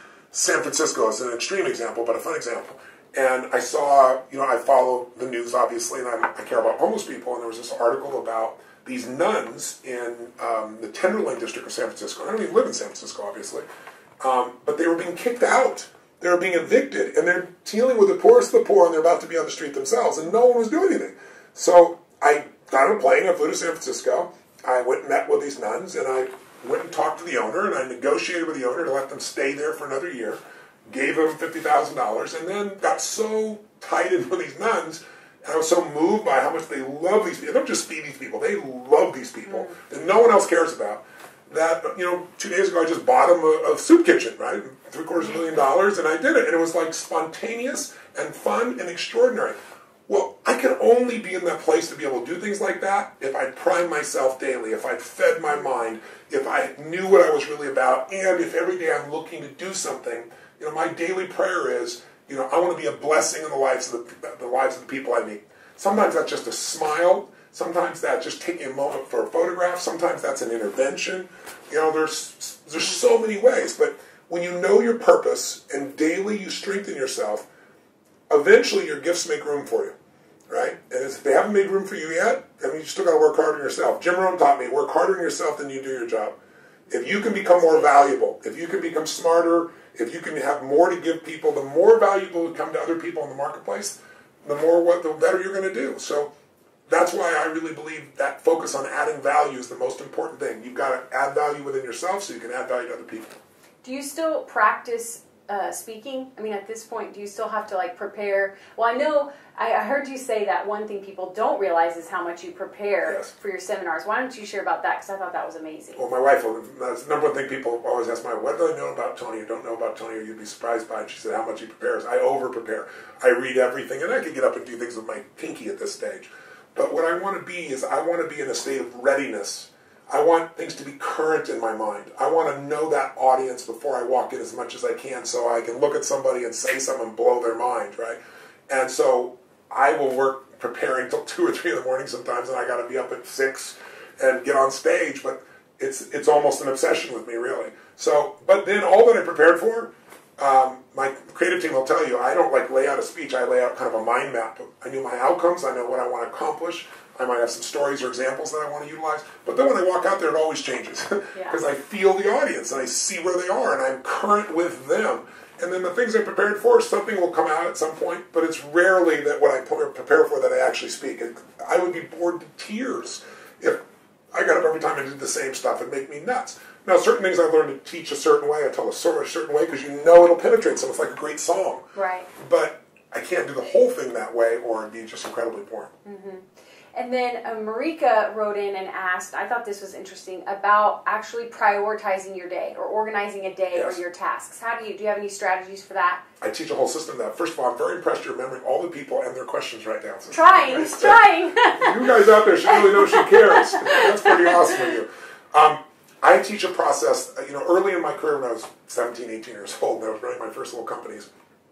San Francisco as an extreme example, but a fun example. And I saw, you know, I follow the news, obviously, and I care about homeless people, and there was this article about these nuns in the Tenderloin district of San Francisco. I don't even live in San Francisco, obviously. But they were being kicked out. They were being evicted, and they're dealing with the poorest of the poor, and they're about to be on the street themselves, and no one was doing anything. So I got on a plane, I flew to San Francisco, I went and met with these nuns, and I went and talked to the owner, and I negotiated with the owner to let them stay there for another year, gave them $50,000, and then got so tied in with these nuns, and I was so moved by how much they love these people. They don't just feed these people, they love these people that no one else cares about. That, you know, 2 days ago I just bought them a soup kitchen, right? $750,000, and I did it, and it was like spontaneous and fun and extraordinary. Well, I can only be in that place to be able to do things like that if I prime myself daily, if I fed my mind, if I knew what I was really about, and if every day I'm looking to do something. You know, my daily prayer is, you know, I want to be a blessing in the lives of the people I meet. Sometimes that's just a smile. Sometimes that's just taking a moment for a photograph. Sometimes that's an intervention. You know, there's so many ways. But when you know your purpose and daily you strengthen yourself, eventually your gifts make room for you, right? And if they haven't made room for you yet, I mean, you still got to work hard on yourself. Jim Rohn taught me, work harder on yourself than you do your job. If you can become more valuable, if you can become smarter, if you can have more to give people, the more valuable you become to other people in the marketplace, the better you're going to do. So that's why I really believe that focus on adding value is the most important thing. You've got to add value within yourself so you can add value to other people. Do you still practice speaking? I mean, at this point, do you still have to like prepare? Well, I know I heard you say that one thing people don't realize is how much you prepare for your seminars. Why don't you share about that? Because I thought that was amazing. Well, my wife, that's the number one thing people always ask my wife, what do I know about Tony or don't know about Tony, or you'd be surprised by it. She said, how much he prepares. I over-prepare. I read everything, and I can get up and do things with my pinky at this stage. But what I want to be is I want to be in a state of readiness. I want things to be current in my mind. I want to know that audience before I walk in as much as I can so I can look at somebody and say something and blow their mind, right? And so I will work preparing till 2 or 3 in the morning sometimes, and I got to be up at 6 and get on stage. But it's almost an obsession with me, really. So, but then all that I prepared for, my creative team will tell you, I don't like lay out a speech. I lay out kind of a mind map. I knew my outcomes. I know what I want to accomplish. I might have some stories or examples that I want to utilize. But then when I walk out there, it always changes. Because I feel the audience, and I see where they are, and I'm current with them. And then the things I prepared for, something will come out at some point, but it's rarely that what I prepare for that I actually speak. I would be bored to tears if I got up every time I did the same stuff. It'd make me nuts. Now, certain things I learned to teach a certain way, I tell a story a certain way, because you know it'll penetrate someone. It's like a great song. Right. But I can't do the whole thing that way, or it'd be just incredibly boring. Mm-hmm. And then Marika wrote in and asked, I thought this was interesting, about actually prioritizing your day or organizing a day or your tasks. Do you have any strategies for that? I teach a whole system of that. First of all, I'm very impressed you're remembering all the people and their questions right now. So trying. You guys out there should really know she cares. That's pretty awesome of you. I teach a process, early in my career when I was 17, 18 years old, and I was running my first little companies,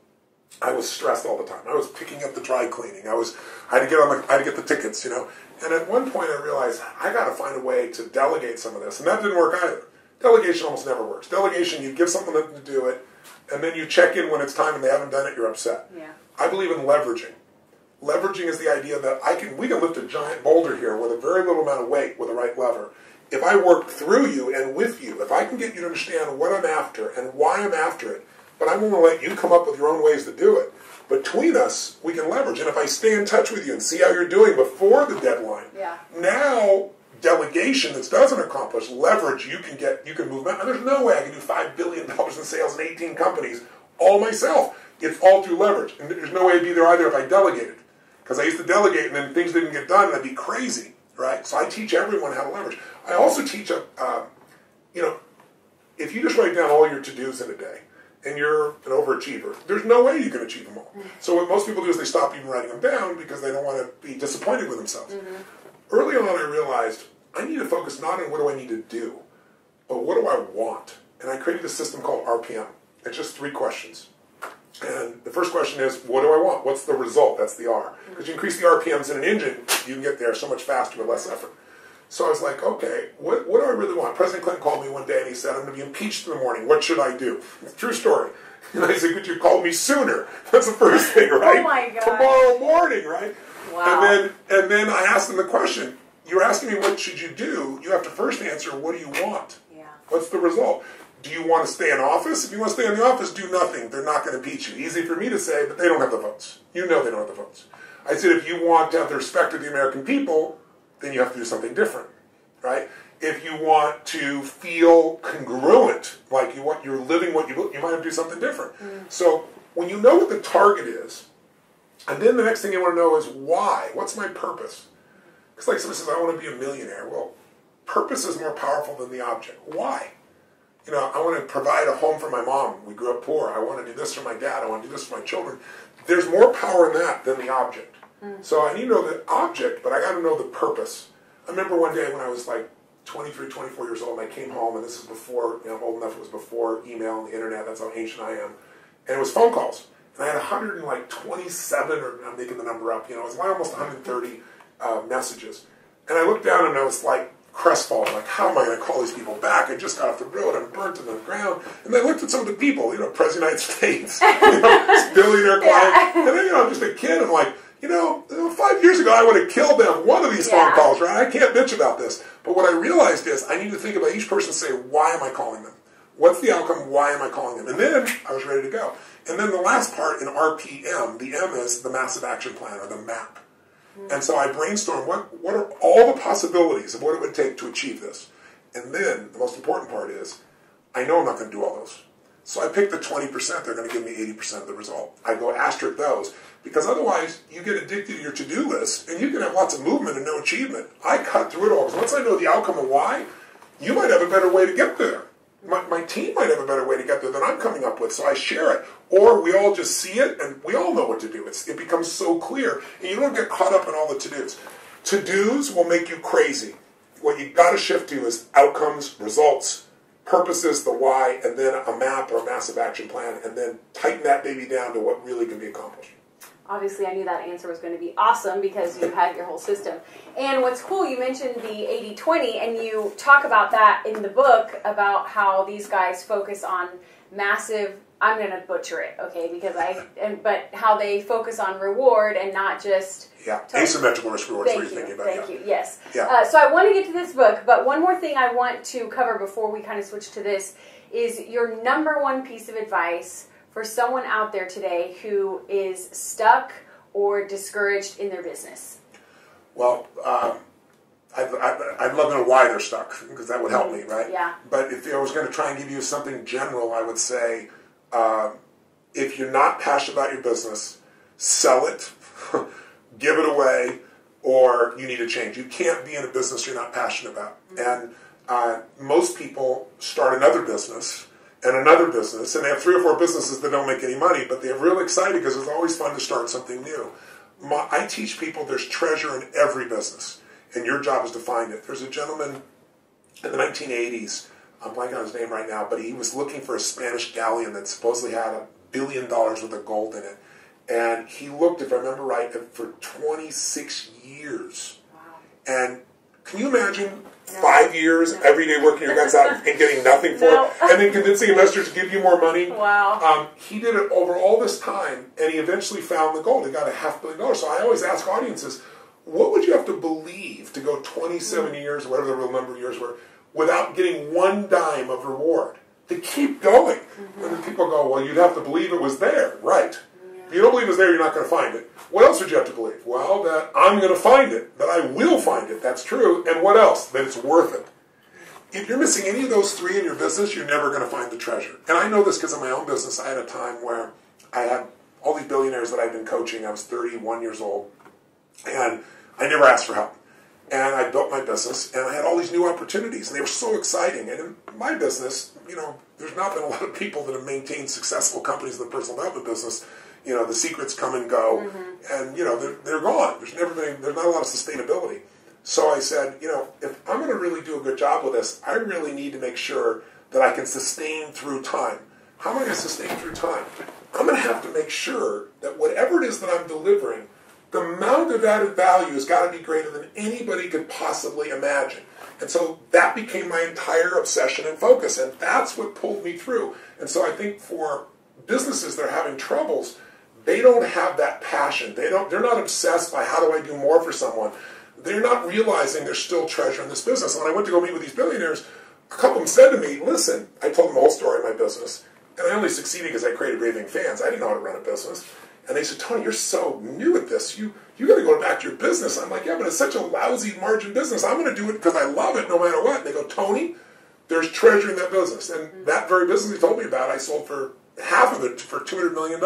I was stressed all the time. I was picking up the dry cleaning. I had to get the tickets, And at one point I realized I got to find a way to delegate some of this, and that didn't work either. Delegation almost never works. Delegation, you give someone to do it, and then you check in when it's time and they haven't done it, you're upset. Yeah. I believe in leveraging. Leveraging is the idea that we can lift a giant boulder here with a very little amount of weight with the right lever. If I work through you and with you, if I can get you to understand what I'm after and why I'm after it, but I'm going to let you come up with your own ways to do it. Between us, we can leverage. And if I stay in touch with you and see how you're doing before the deadline, now delegation that doesn't accomplish leverage, you can move. And there's no way I can do $5 billion in sales in 18 companies all myself. It's all through leverage. And there's no way I'd be there either if I delegated. Because I used to delegate and then things didn't get done and I'd be crazy, right? So I teach everyone how to leverage. I also teach, if you just write down all your to-dos in a day, and you're an overachiever, there's no way you can achieve them all. So what most people do is they stop even writing them down because they don't want to be disappointed with themselves. Early on, I realized I need to focus not on what do I need to do, but what do I want? And I created a system called RPM. It's just 3 questions. And the first question is, what do I want? What's the result? That's the R. Because you increase the RPMs in an engine, you can get there so much faster with less effort. So I was like, okay, what do I really want? President Clinton called me one day and he said, I'm going to be impeached in the morning. What should I do? True story. And I said, could you call me sooner? That's the first thing, right? Oh my God. Tomorrow morning, right? Wow. And then I asked him the question, you're asking me what should you do? You have to first answer, what do you want? Yeah. What's the result? Do you want to stay in office? If you want to stay in the office, do nothing. They're not going to impeach you. Easy for me to say, but they don't have the votes. You know they don't have the votes. I said, if you want to have the respect of the American people, then you have to do something different. Right? If you want to feel congruent, like you're living what you might have to do something different. So when you know what the target is, and then the next thing you want to know is why? What's my purpose? Because like someone says, I want to be a millionaire. Well, purpose is more powerful than the object. Why? I want to provide a home for my mom. We grew up poor. I want to do this for my dad. I want to do this for my children. There's more power in that than the object. So I need to know the object, but I got to know the purpose. I remember one day when I was like 23, 24 years old, and I came home, and this is before, I'm old enough, it was before email and the internet, that's how ancient I am, and it was phone calls. And I had 127, or I'm making the number up, it was like almost 130 messages. And I looked down and I was like crestfallen, like how am I going to call these people back? I just got off the road, I'm burnt to the ground. And then I looked at some of the people, President of the United States, billionaire client, and then, I'm just a kid, I'm like, 5 years ago I would have killed them one of these phone calls, right? I can't bitch about this. But what I realized is I need to think about each person and say, why am I calling them? What's the outcome? Why am I calling them? And then I was ready to go. And then the last part in RPM, the M is the massive action plan or the map. And so I brainstormed what are all the possibilities of what it would take to achieve this. And then the most important part is I know I'm not going to do all those. So I picked the 20%, they're going to give me 80% of the result. I go asterisk those, because otherwise you get addicted to your to-do list, and you can have lots of movement and no achievement. I cut through it all, because once I know the outcome and why, you might have a better way to get there. My team might have a better way to get there than I'm coming up with, so I share it. Or we all just see it, and we all know what to do. It becomes so clear, and you don't get caught up in all the to-dos. To-dos will make you crazy. What you've got to shift to is outcomes, results, purposes, the why, and then a map or a massive action plan, and then tighten that baby down to what really can be accomplished. Obviously, I knew that answer was going to be awesome because you had your whole system. And what's cool, you mentioned the 80-20, and you talk about that in the book about how these guys focus on massive, I'm going to butcher it, okay, because but how they focus on reward and not just... Yeah, asymmetrical risk reward is what you're thinking about. Thank you, yes. Yeah. So I want to get to this book, but one more thing I want to cover before we kind of switch to this is your number one piece of advice for someone out there today who is stuck or discouraged in their business. Well, I'd love to know why they're stuck, because that would help me, right? Yeah. But if I was going to try and give you something general, I would say, if you're not passionate about your business, sell it, give it away, or you need to change. You can't be in a business you're not passionate about. Mm-hmm. And most people start another business and another business, and they have 3 or 4 businesses that don't make any money, but they're really excited because it's always fun to start something new. I teach people there's treasure in every business, and your job is to find it. There's a gentleman in the 1980s, I'm blanking on his name right now, but he was looking for a Spanish galleon that supposedly had $1 billion worth of gold in it. And he looked, if I remember right, for 26 years. Wow. And can you imagine 5 years, every day working your guts out and getting nothing for it, and then convincing investors to give you more money? Wow. He did it over all this time, and he eventually found the gold. He got $500 million. So I always ask audiences, what would you have to believe to go 27 years, whatever the real number of years were, without getting one dime of reward? To keep going. Mm-hmm. And then people go, well, you'd have to believe it was there. Right. If you don't believe it's there, you're not going to find it. What else would you have to believe? Well, that I'm going to find it, that I will find it. That's true. And what else? That it's worth it. If you're missing any of those 3 in your business, you're never going to find the treasure. And I know this because of my own business. I had a time where I had all these billionaires that I'd been coaching. I was 31 years old, and I never asked for help. And I built my business, and I had all these new opportunities, and they were so exciting. And in my business, there's not been a lot of people that have maintained successful companies in the personal development business. The secrets come and go, and they're gone. There's not a lot of sustainability. So I said, if I'm going to really do a good job with this, I really need to make sure that I can sustain through time. How am I going to sustain through time? I'm going to have to make sure that whatever it is that I'm delivering, the amount of added value has got to be greater than anybody could possibly imagine. And so that became my entire obsession and focus, and that's what pulled me through. And so I think for businesses that are having troubles, they don't have that passion. They're not obsessed by how do I do more for someone. They're not realizing there's still treasure in this business. And when I went to go meet with these billionaires, a couple of them said to me, listen, I told them the whole story of my business, and I only succeeded because I created raving fans. I didn't know how to run a business. And they said, Tony, you're so new at this. You got to go back to your business. I'm like, yeah, but it's such a lousy margin business. I'm going to do it because I love it no matter what. And they go, Tony, there's treasure in that business. And that very business they told me about, I sold for half of it for $200 million,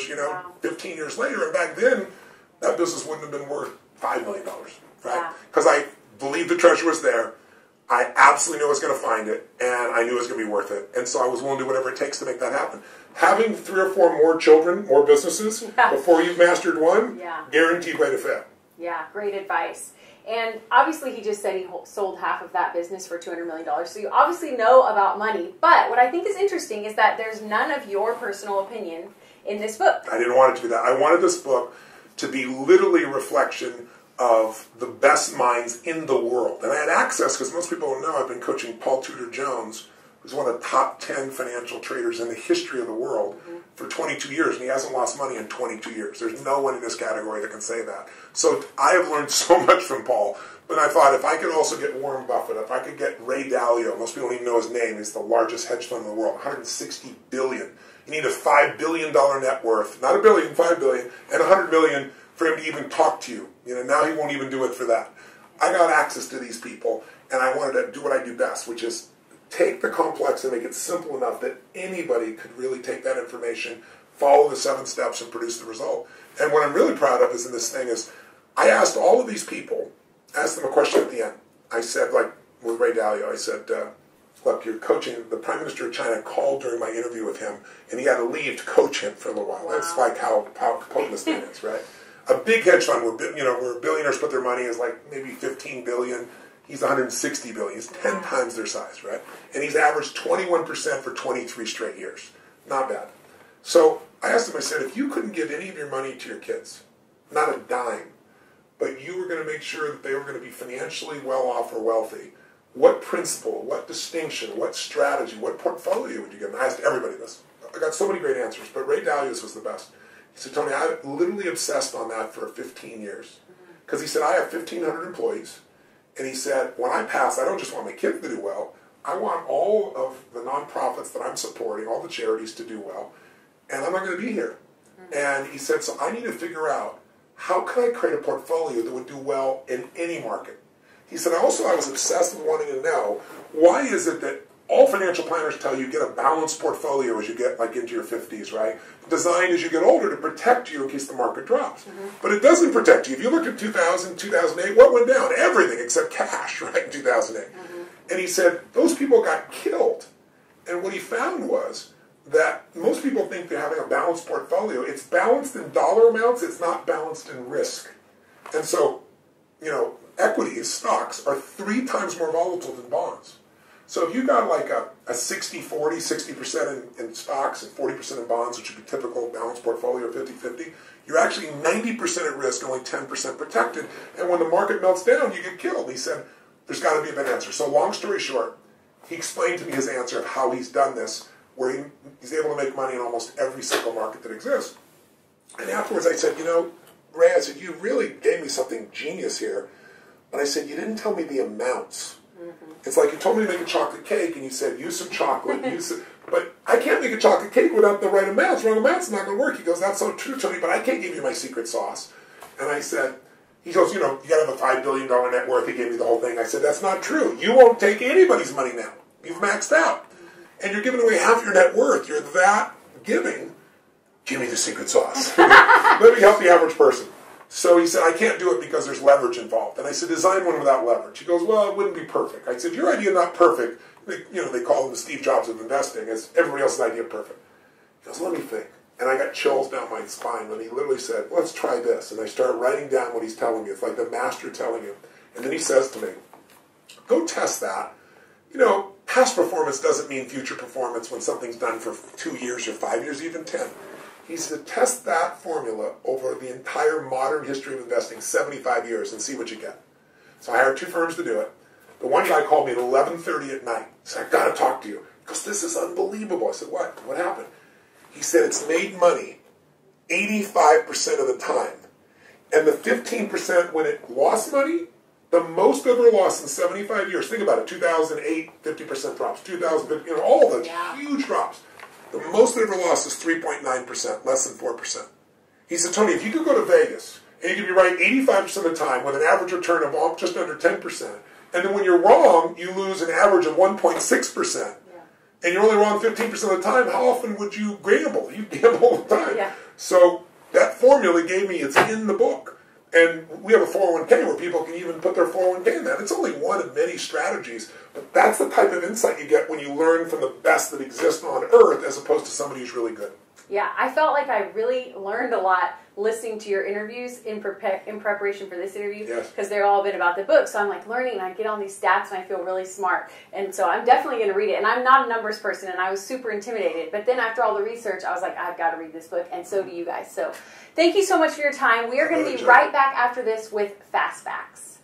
15 years later. And back then, that business wouldn't have been worth $5 million, right? Because I believed the treasure was there. I absolutely knew I was going to find it, and I knew it was going to be worth it. And so I was willing to do whatever it takes to make that happen. Having 3 or 4 more children, more businesses, before you've mastered one, guaranteed way to fail. Yeah, great advice. And obviously he just said he sold half of that business for $200 million. So you obviously know about money. But what I think is interesting is that there's none of your personal opinion in this book. I didn't want it to be that. I wanted this book to be literally a reflection of the best minds in the world. And I had access, because most people don't know, I've been coaching Paul Tudor Jones, who's one of the top 10 financial traders in the history of the world, for 22 years, and he hasn't lost money in 22 years. There's no one in this category that can say that. So I have learned so much from Paul, but I thought if I could also get Warren Buffett, if I could get Ray Dalio, most people don't even know his name, he's the largest hedge fund in the world, $160 billion. You need a $5 billion net worth, not a billion, $5 billion, and $100 million for him to even talk to you. Now he won't even do it for that. I got access to these people, and I wanted to do what I do best, which is take the complex and make it simple enough that anybody could really take that information, follow the 7 steps, and produce the result. And what I'm really proud of is in this thing is I asked all of these people, asked them a question at the end. I said, like with Ray Dalio, I said, look, you're coaching, the Prime Minister of China called during my interview with him, and he had to leave to coach him for a little while. Wow. That's like how potent this thing is, right? A big hedge fund where billionaires put their money is like maybe $15 billion. He's $160 billion. He's 10 times their size, right? And he's averaged 21% for 23 straight years. Not bad. So I asked him, I said, if you couldn't give any of your money to your kids, not a dime, but you were going to make sure that they were going to be financially well off or wealthy, what principle, what distinction, what strategy, what portfolio would you give them? I asked everybody this. I got so many great answers, but Ray Dalio's was the best. He said, Tony, I literally obsessed on that for 15 years. Because he said, I have 1,500 employees. And he said, when I pass, I don't just want my kids to do well. I want all of the nonprofits that I'm supporting, all the charities to do well. And I'm not going to be here. And he said, so I need to figure out how can I create a portfolio that would do well in any market. He said, also I was obsessed with wanting to know, why is it that all financial planners tell you get a balanced portfolio as you get like into your 50s, right? Designed as you get older to protect you in case the market drops. But it doesn't protect you. If you look at 2000, 2008, what went down? Everything except cash, right, in 2008. And he said, those people got killed. And what he found was that most people think they're having a balanced portfolio. It's balanced in dollar amounts. It's not balanced in risk. And so, you know, equities, stocks, are 3 times more volatile than bonds. So if you got like a 60-40, 60% in stocks and 40% in bonds, which would be typical balanced portfolio, 50-50, you're actually 90% at risk, only 10% protected. And when the market melts down, you get killed. He said, there's got to be a better answer. So long story short, he explained to me his answer of how he's done this, where he's able to make money in almost every single market that exists. And afterwards I said, you know, Ray, I said, you really gave me something genius here. And I said, you didn't tell me the amounts. It's like you told me to make a chocolate cake, and you said, use some chocolate, but I can't make a chocolate cake without the right amounts. Wrong amounts is not going to work. He goes, that's so true, Tony, but I can't give you my secret sauce. And I said, he goes, you know, you got to have a $5 billion net worth. He gave me the whole thing. I said, that's not true. You won't take anybody's money now. You've maxed out. And you're giving away half your net worth. You're that giving. Give me the secret sauce. Let me help the average person. So he said, I can't do it because there's leverage involved. And I said, design one without leverage. He goes, well, it wouldn't be perfect. I said, your idea not perfect. They call him the Steve Jobs of investing. As everybody else's idea perfect. He goes, let me think. And I got chills down my spine when he literally said, let's try this. And I started writing down what he's telling me. It's like the master telling him. And then he says to me, go test that. You know, past performance doesn't mean future performance when something's done for 2 years or 5 years, even 10. He said, test that formula over the entire modern history of investing, 75 years, and see what you get. So I hired 2 firms to do it. The one guy called me at 11:30 at night. He said, I've got to talk to you. He goes, this is unbelievable. I said, what? What happened? He said, it's made money 85% of the time. And the 15% when it lost money, the most ever lost in 75 years. Think about it, 2008, 50% drops. 2015, you know, all the huge drops. The most it ever lost is 3.9%, less than 4%. He said, Tony, if you could go to Vegas and you could be right 85% of the time with an average return of just under 10%, and then when you're wrong, you lose an average of 1.6%, and you're only wrong 15% of the time, how often would you gamble? You gamble all the time. So that formula he gave me, it's in the book. And we have a 401k where people can even put their 401k in that. It's only one of many strategies, but that's the type of insight you get when you learn from the best that exists on earth as opposed to somebody who's really good. Yeah, I felt like I really learned a lot listening to your interviews in preparation for this interview, because they're all been about the book. So I'm like learning, and I get on these stats, and I feel really smart. And so I'm definitely going to read it. And I'm not a numbers person, and I was super intimidated. But then after all the research, I was like, I've got to read this book, and so do you guys. So thank you so much for your time. We are going to be right back after this with Fast Facts.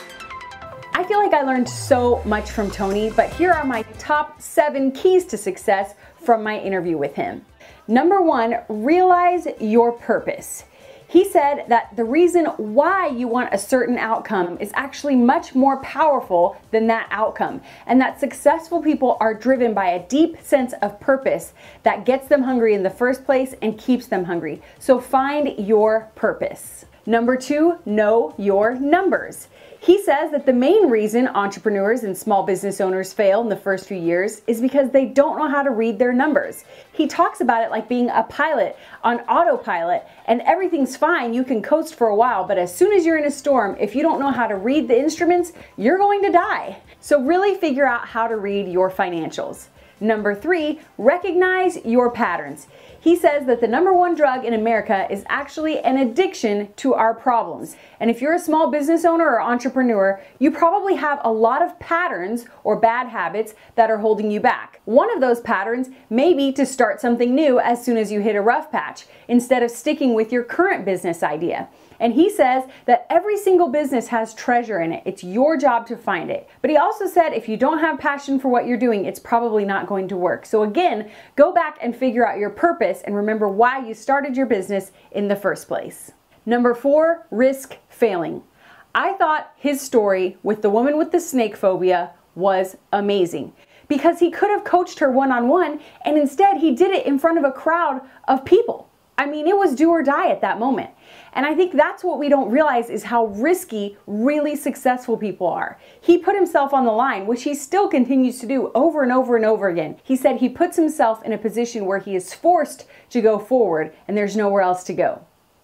I feel like I learned so much from Tony, but here are my top 7 keys to success from my interview with him. Number 1, realize your purpose. He said that the reason why you want a certain outcome is actually much more powerful than that outcome, and that successful people are driven by a deep sense of purpose that gets them hungry in the first place and keeps them hungry. So find your purpose. Number 2, know your numbers. He says that the main reason entrepreneurs and small business owners fail in the first few years is because they don't know how to read their numbers. He talks about it like being a pilot on autopilot, and everything's fine, you can coast for a while, but as soon as you're in a storm, if you don't know how to read the instruments, you're going to die. So really figure out how to read your financials. Number 3, recognize your patterns. He says that the #1 drug in America is actually an addiction to our problems. And if you're a small business owner or entrepreneur, you probably have a lot of patterns or bad habits that are holding you back. One of those patterns may be to start something new as soon as you hit a rough patch, instead of sticking with your current business idea. And he says that every single business has treasure in it. It's your job to find it. But he also said if you don't have passion for what you're doing, it's probably not going to work. So again, go back and figure out your purpose and remember why you started your business in the first place. #4, risk failing. I thought his story with the woman with the snake phobia was amazing, because he could have coached her one-on-one, and instead he did it in front of a crowd of people. I mean, it was do or die at that moment. And I think that's what we don't realize, is how risky really successful people are. He put himself on the line, which he still continues to do over and over and over again. He said he puts himself in a position where he is forced to go forward and there's nowhere else to go.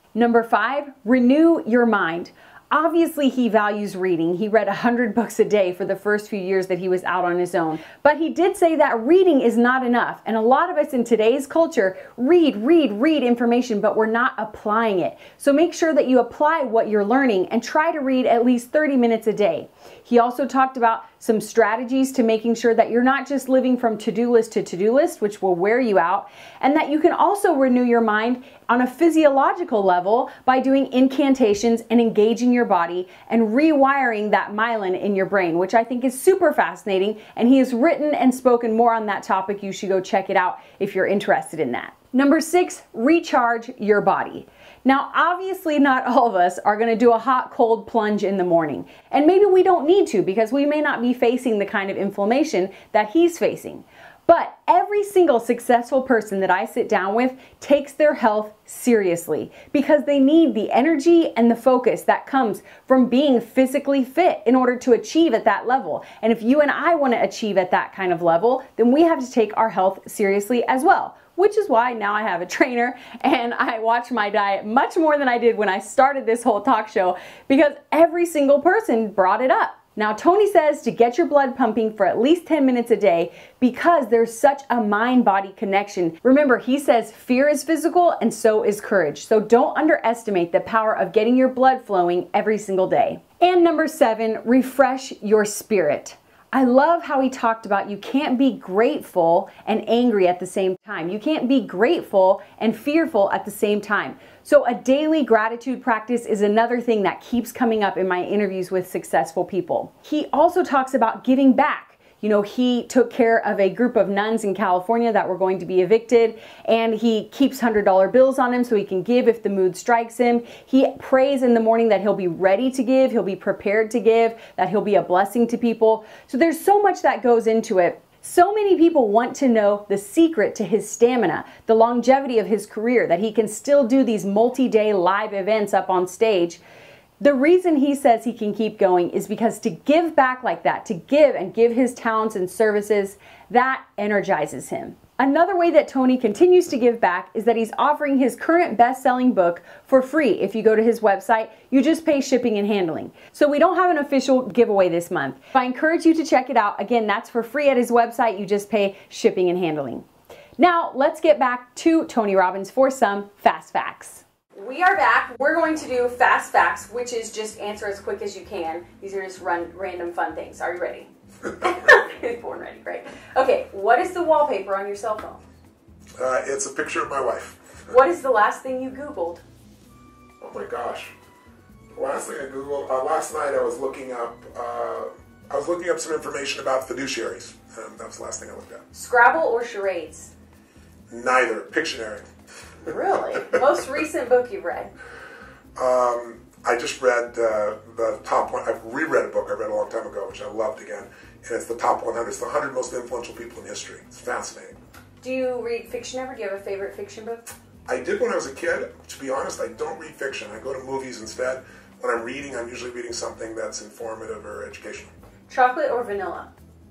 #5, renew your mind. Obviously, he values reading. He read 100 books a day for the first few years that he was out on his own. But he did say that reading is not enough. And a lot of us in today's culture read information, but we're not applying it. So make sure that you apply what you're learning and try to read at least 30 minutes a day. He also talked about some strategies to making sure that you're not just living from to-do list to to-do list, which will wear you out, and that you can also renew your mind on a physiological level by doing incantations and engaging your body and rewiring that myelin in your brain, which I think is super fascinating. And he has written and spoken more on that topic. You should go check it out if you're interested in that. #6, recharge your body. Now, obviously not all of us are going to do a hot cold plunge in the morning. And maybe we don't need to, because we may not be facing the kind of inflammation that he's facing. But every single successful person that I sit down with takes their health seriously, because they need the energy and the focus that comes from being physically fit in order to achieve at that level. And if you and I want to achieve at that kind of level, then we have to take our health seriously as well. Which is why now I have a trainer and I watch my diet much more than I did when I started this whole talk show, because every single person brought it up. Now, Tony says to get your blood pumping for at least 10 minutes a day, because there's such a mind-body connection. Remember, he says fear is physical and so is courage. So don't underestimate the power of getting your blood flowing every single day. And #7, refresh your spirit. I love how he talked about you can't be grateful and angry at the same time. You can't be grateful and fearful at the same time. So a daily gratitude practice is another thing that keeps coming up in my interviews with successful people. He also talks about giving back. You know, he took care of a group of nuns in California that were going to be evicted, and he keeps $100 bills on him so he can give if the mood strikes him. He prays in the morning that he'll be ready to give, he'll be prepared to give, that he'll be a blessing to people. So there's so much that goes into it. So many people want to know the secret to his stamina, the longevity of his career, that he can still do these multi-day live events up on stage. The reason he says he can keep going is because to give back like that, to give and give his talents and services, that energizes him. Another way that Tony continues to give back is that he's offering his current best-selling book for free. If you go to his website, you just pay shipping and handling. So we don't have an official giveaway this month. I encourage you to check it out. Again, that's for free at his website. You just pay shipping and handling. Now, let's get back to Tony Robbins for some fast facts. We are back. We're going to do fast facts, which is just answer as quick as you can. These are just random fun things. Are you ready? Born ready, great. Okay, what is the wallpaper on your cell phone? It's a picture of my wife. What is the last thing you Googled? Oh my gosh. The last thing I Googled, last night I was looking up some information about fiduciaries. That was the last thing I looked at. Scrabble or charades? Neither. Pictionary. Really? Most recent book you've read? I just read the top one. I've reread a book I read a long time ago, which I loved again, and it's the top 100. It's the 100 most influential people in history. It's fascinating. Do you read fiction ever? Do you have a favorite fiction book? I did when I was a kid. To be honest, I don't read fiction. I go to movies instead. When I'm reading, I'm usually reading something that's informative or educational. Chocolate or vanilla?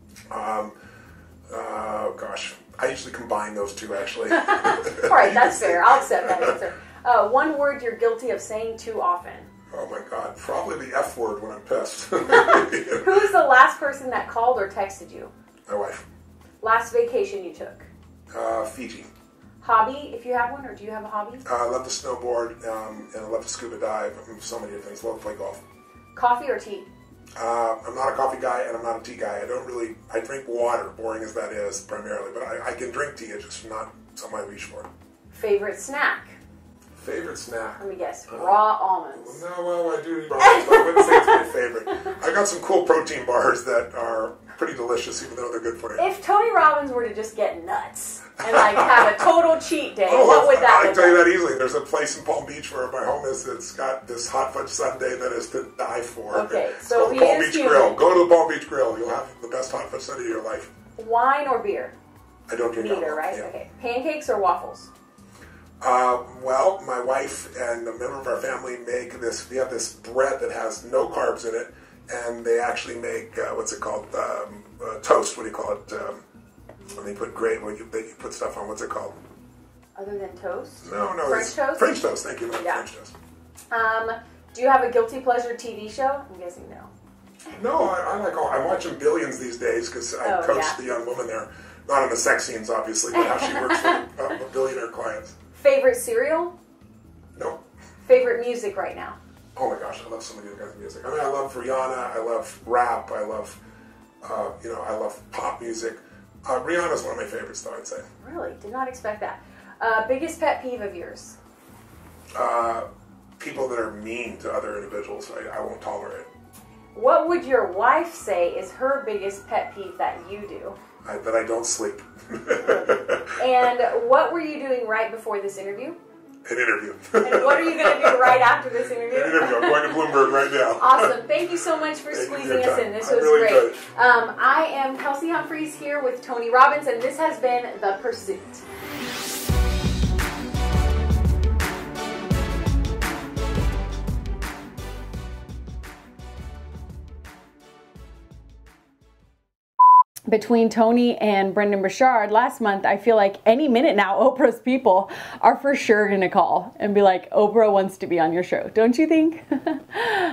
Gosh. I usually combine those two, actually. All right, that's fair. I'll accept that answer. One word you're guilty of saying too often? Oh my God, probably the F word when I'm pissed. Who's the last person that called or texted you? My wife. Last vacation you took? Fiji. Hobby, if you have one, or do you have a hobby? I love to snowboard, and I love to scuba dive. So many different things. Love to play golf. Coffee or tea? I'm not a coffee guy, and I'm not a tea guy. I drink water, boring as that is, primarily. But I can drink tea, it's just not something I reach for. Favorite snack? Favorite snack? Let me guess, raw almonds. No, well, I do eat raw almonds, but I wouldn't say it's my favorite. I got some cool protein bars that are pretty delicious, even though they're good for you. If Tony Robbins were to just get nuts and like have a total cheat day, what would that I look can tell you like? that easily. There's a place in Palm Beach where my home is that's got this hot fudge sundae that is to die for. Okay, It's so called he Palm is Beach human. Grill. Go to the Palm Beach Grill. You'll have the best hot fudge sundae of your life. Wine or beer? I don't drink Neither, alcohol. right? Yeah. Okay. Pancakes or waffles? Well, my wife and a member of our family make this. We have this bread that has no carbs in it, and they actually make what's it called? Toast. What do you call it? When they put you put stuff on. What's it called? Other than toast? No, French toast? French toast. Thank you, Yeah. French toast. Do you have a guilty pleasure TV show? I'm guessing no. No, I'm watching Billions these days because I Oh, coach yeah. the young woman there. Not in the sex scenes, obviously, but how she works with billionaire clients. Favorite cereal? No. Favorite music right now? Oh my gosh, I love so many different kinds of music. I mean, I love Rihanna, I love rap, I love, I love pop music. Rihanna's one of my favorites, though, I'd say. Really? Did not expect that. Biggest pet peeve of yours? People that are mean to other individuals, I won't tolerate. What would your wife say is her biggest pet peeve that you do? That I don't sleep. And what were you doing right before this interview? An interview. And what are you going to do right after this interview? An interview. I'm going to Bloomberg right now. Awesome. Thank you so much for Thank you for squeezing your us time. in. This I was really great. enjoyed it. I am Kelsey Humphreys here with Tony Robbins, and this has been The Pursuit. Between Tony and Brendan Burchard last month, I feel like any minute now, Oprah's people are for sure going to call and be like, Oprah wants to be on your show. Don't you think?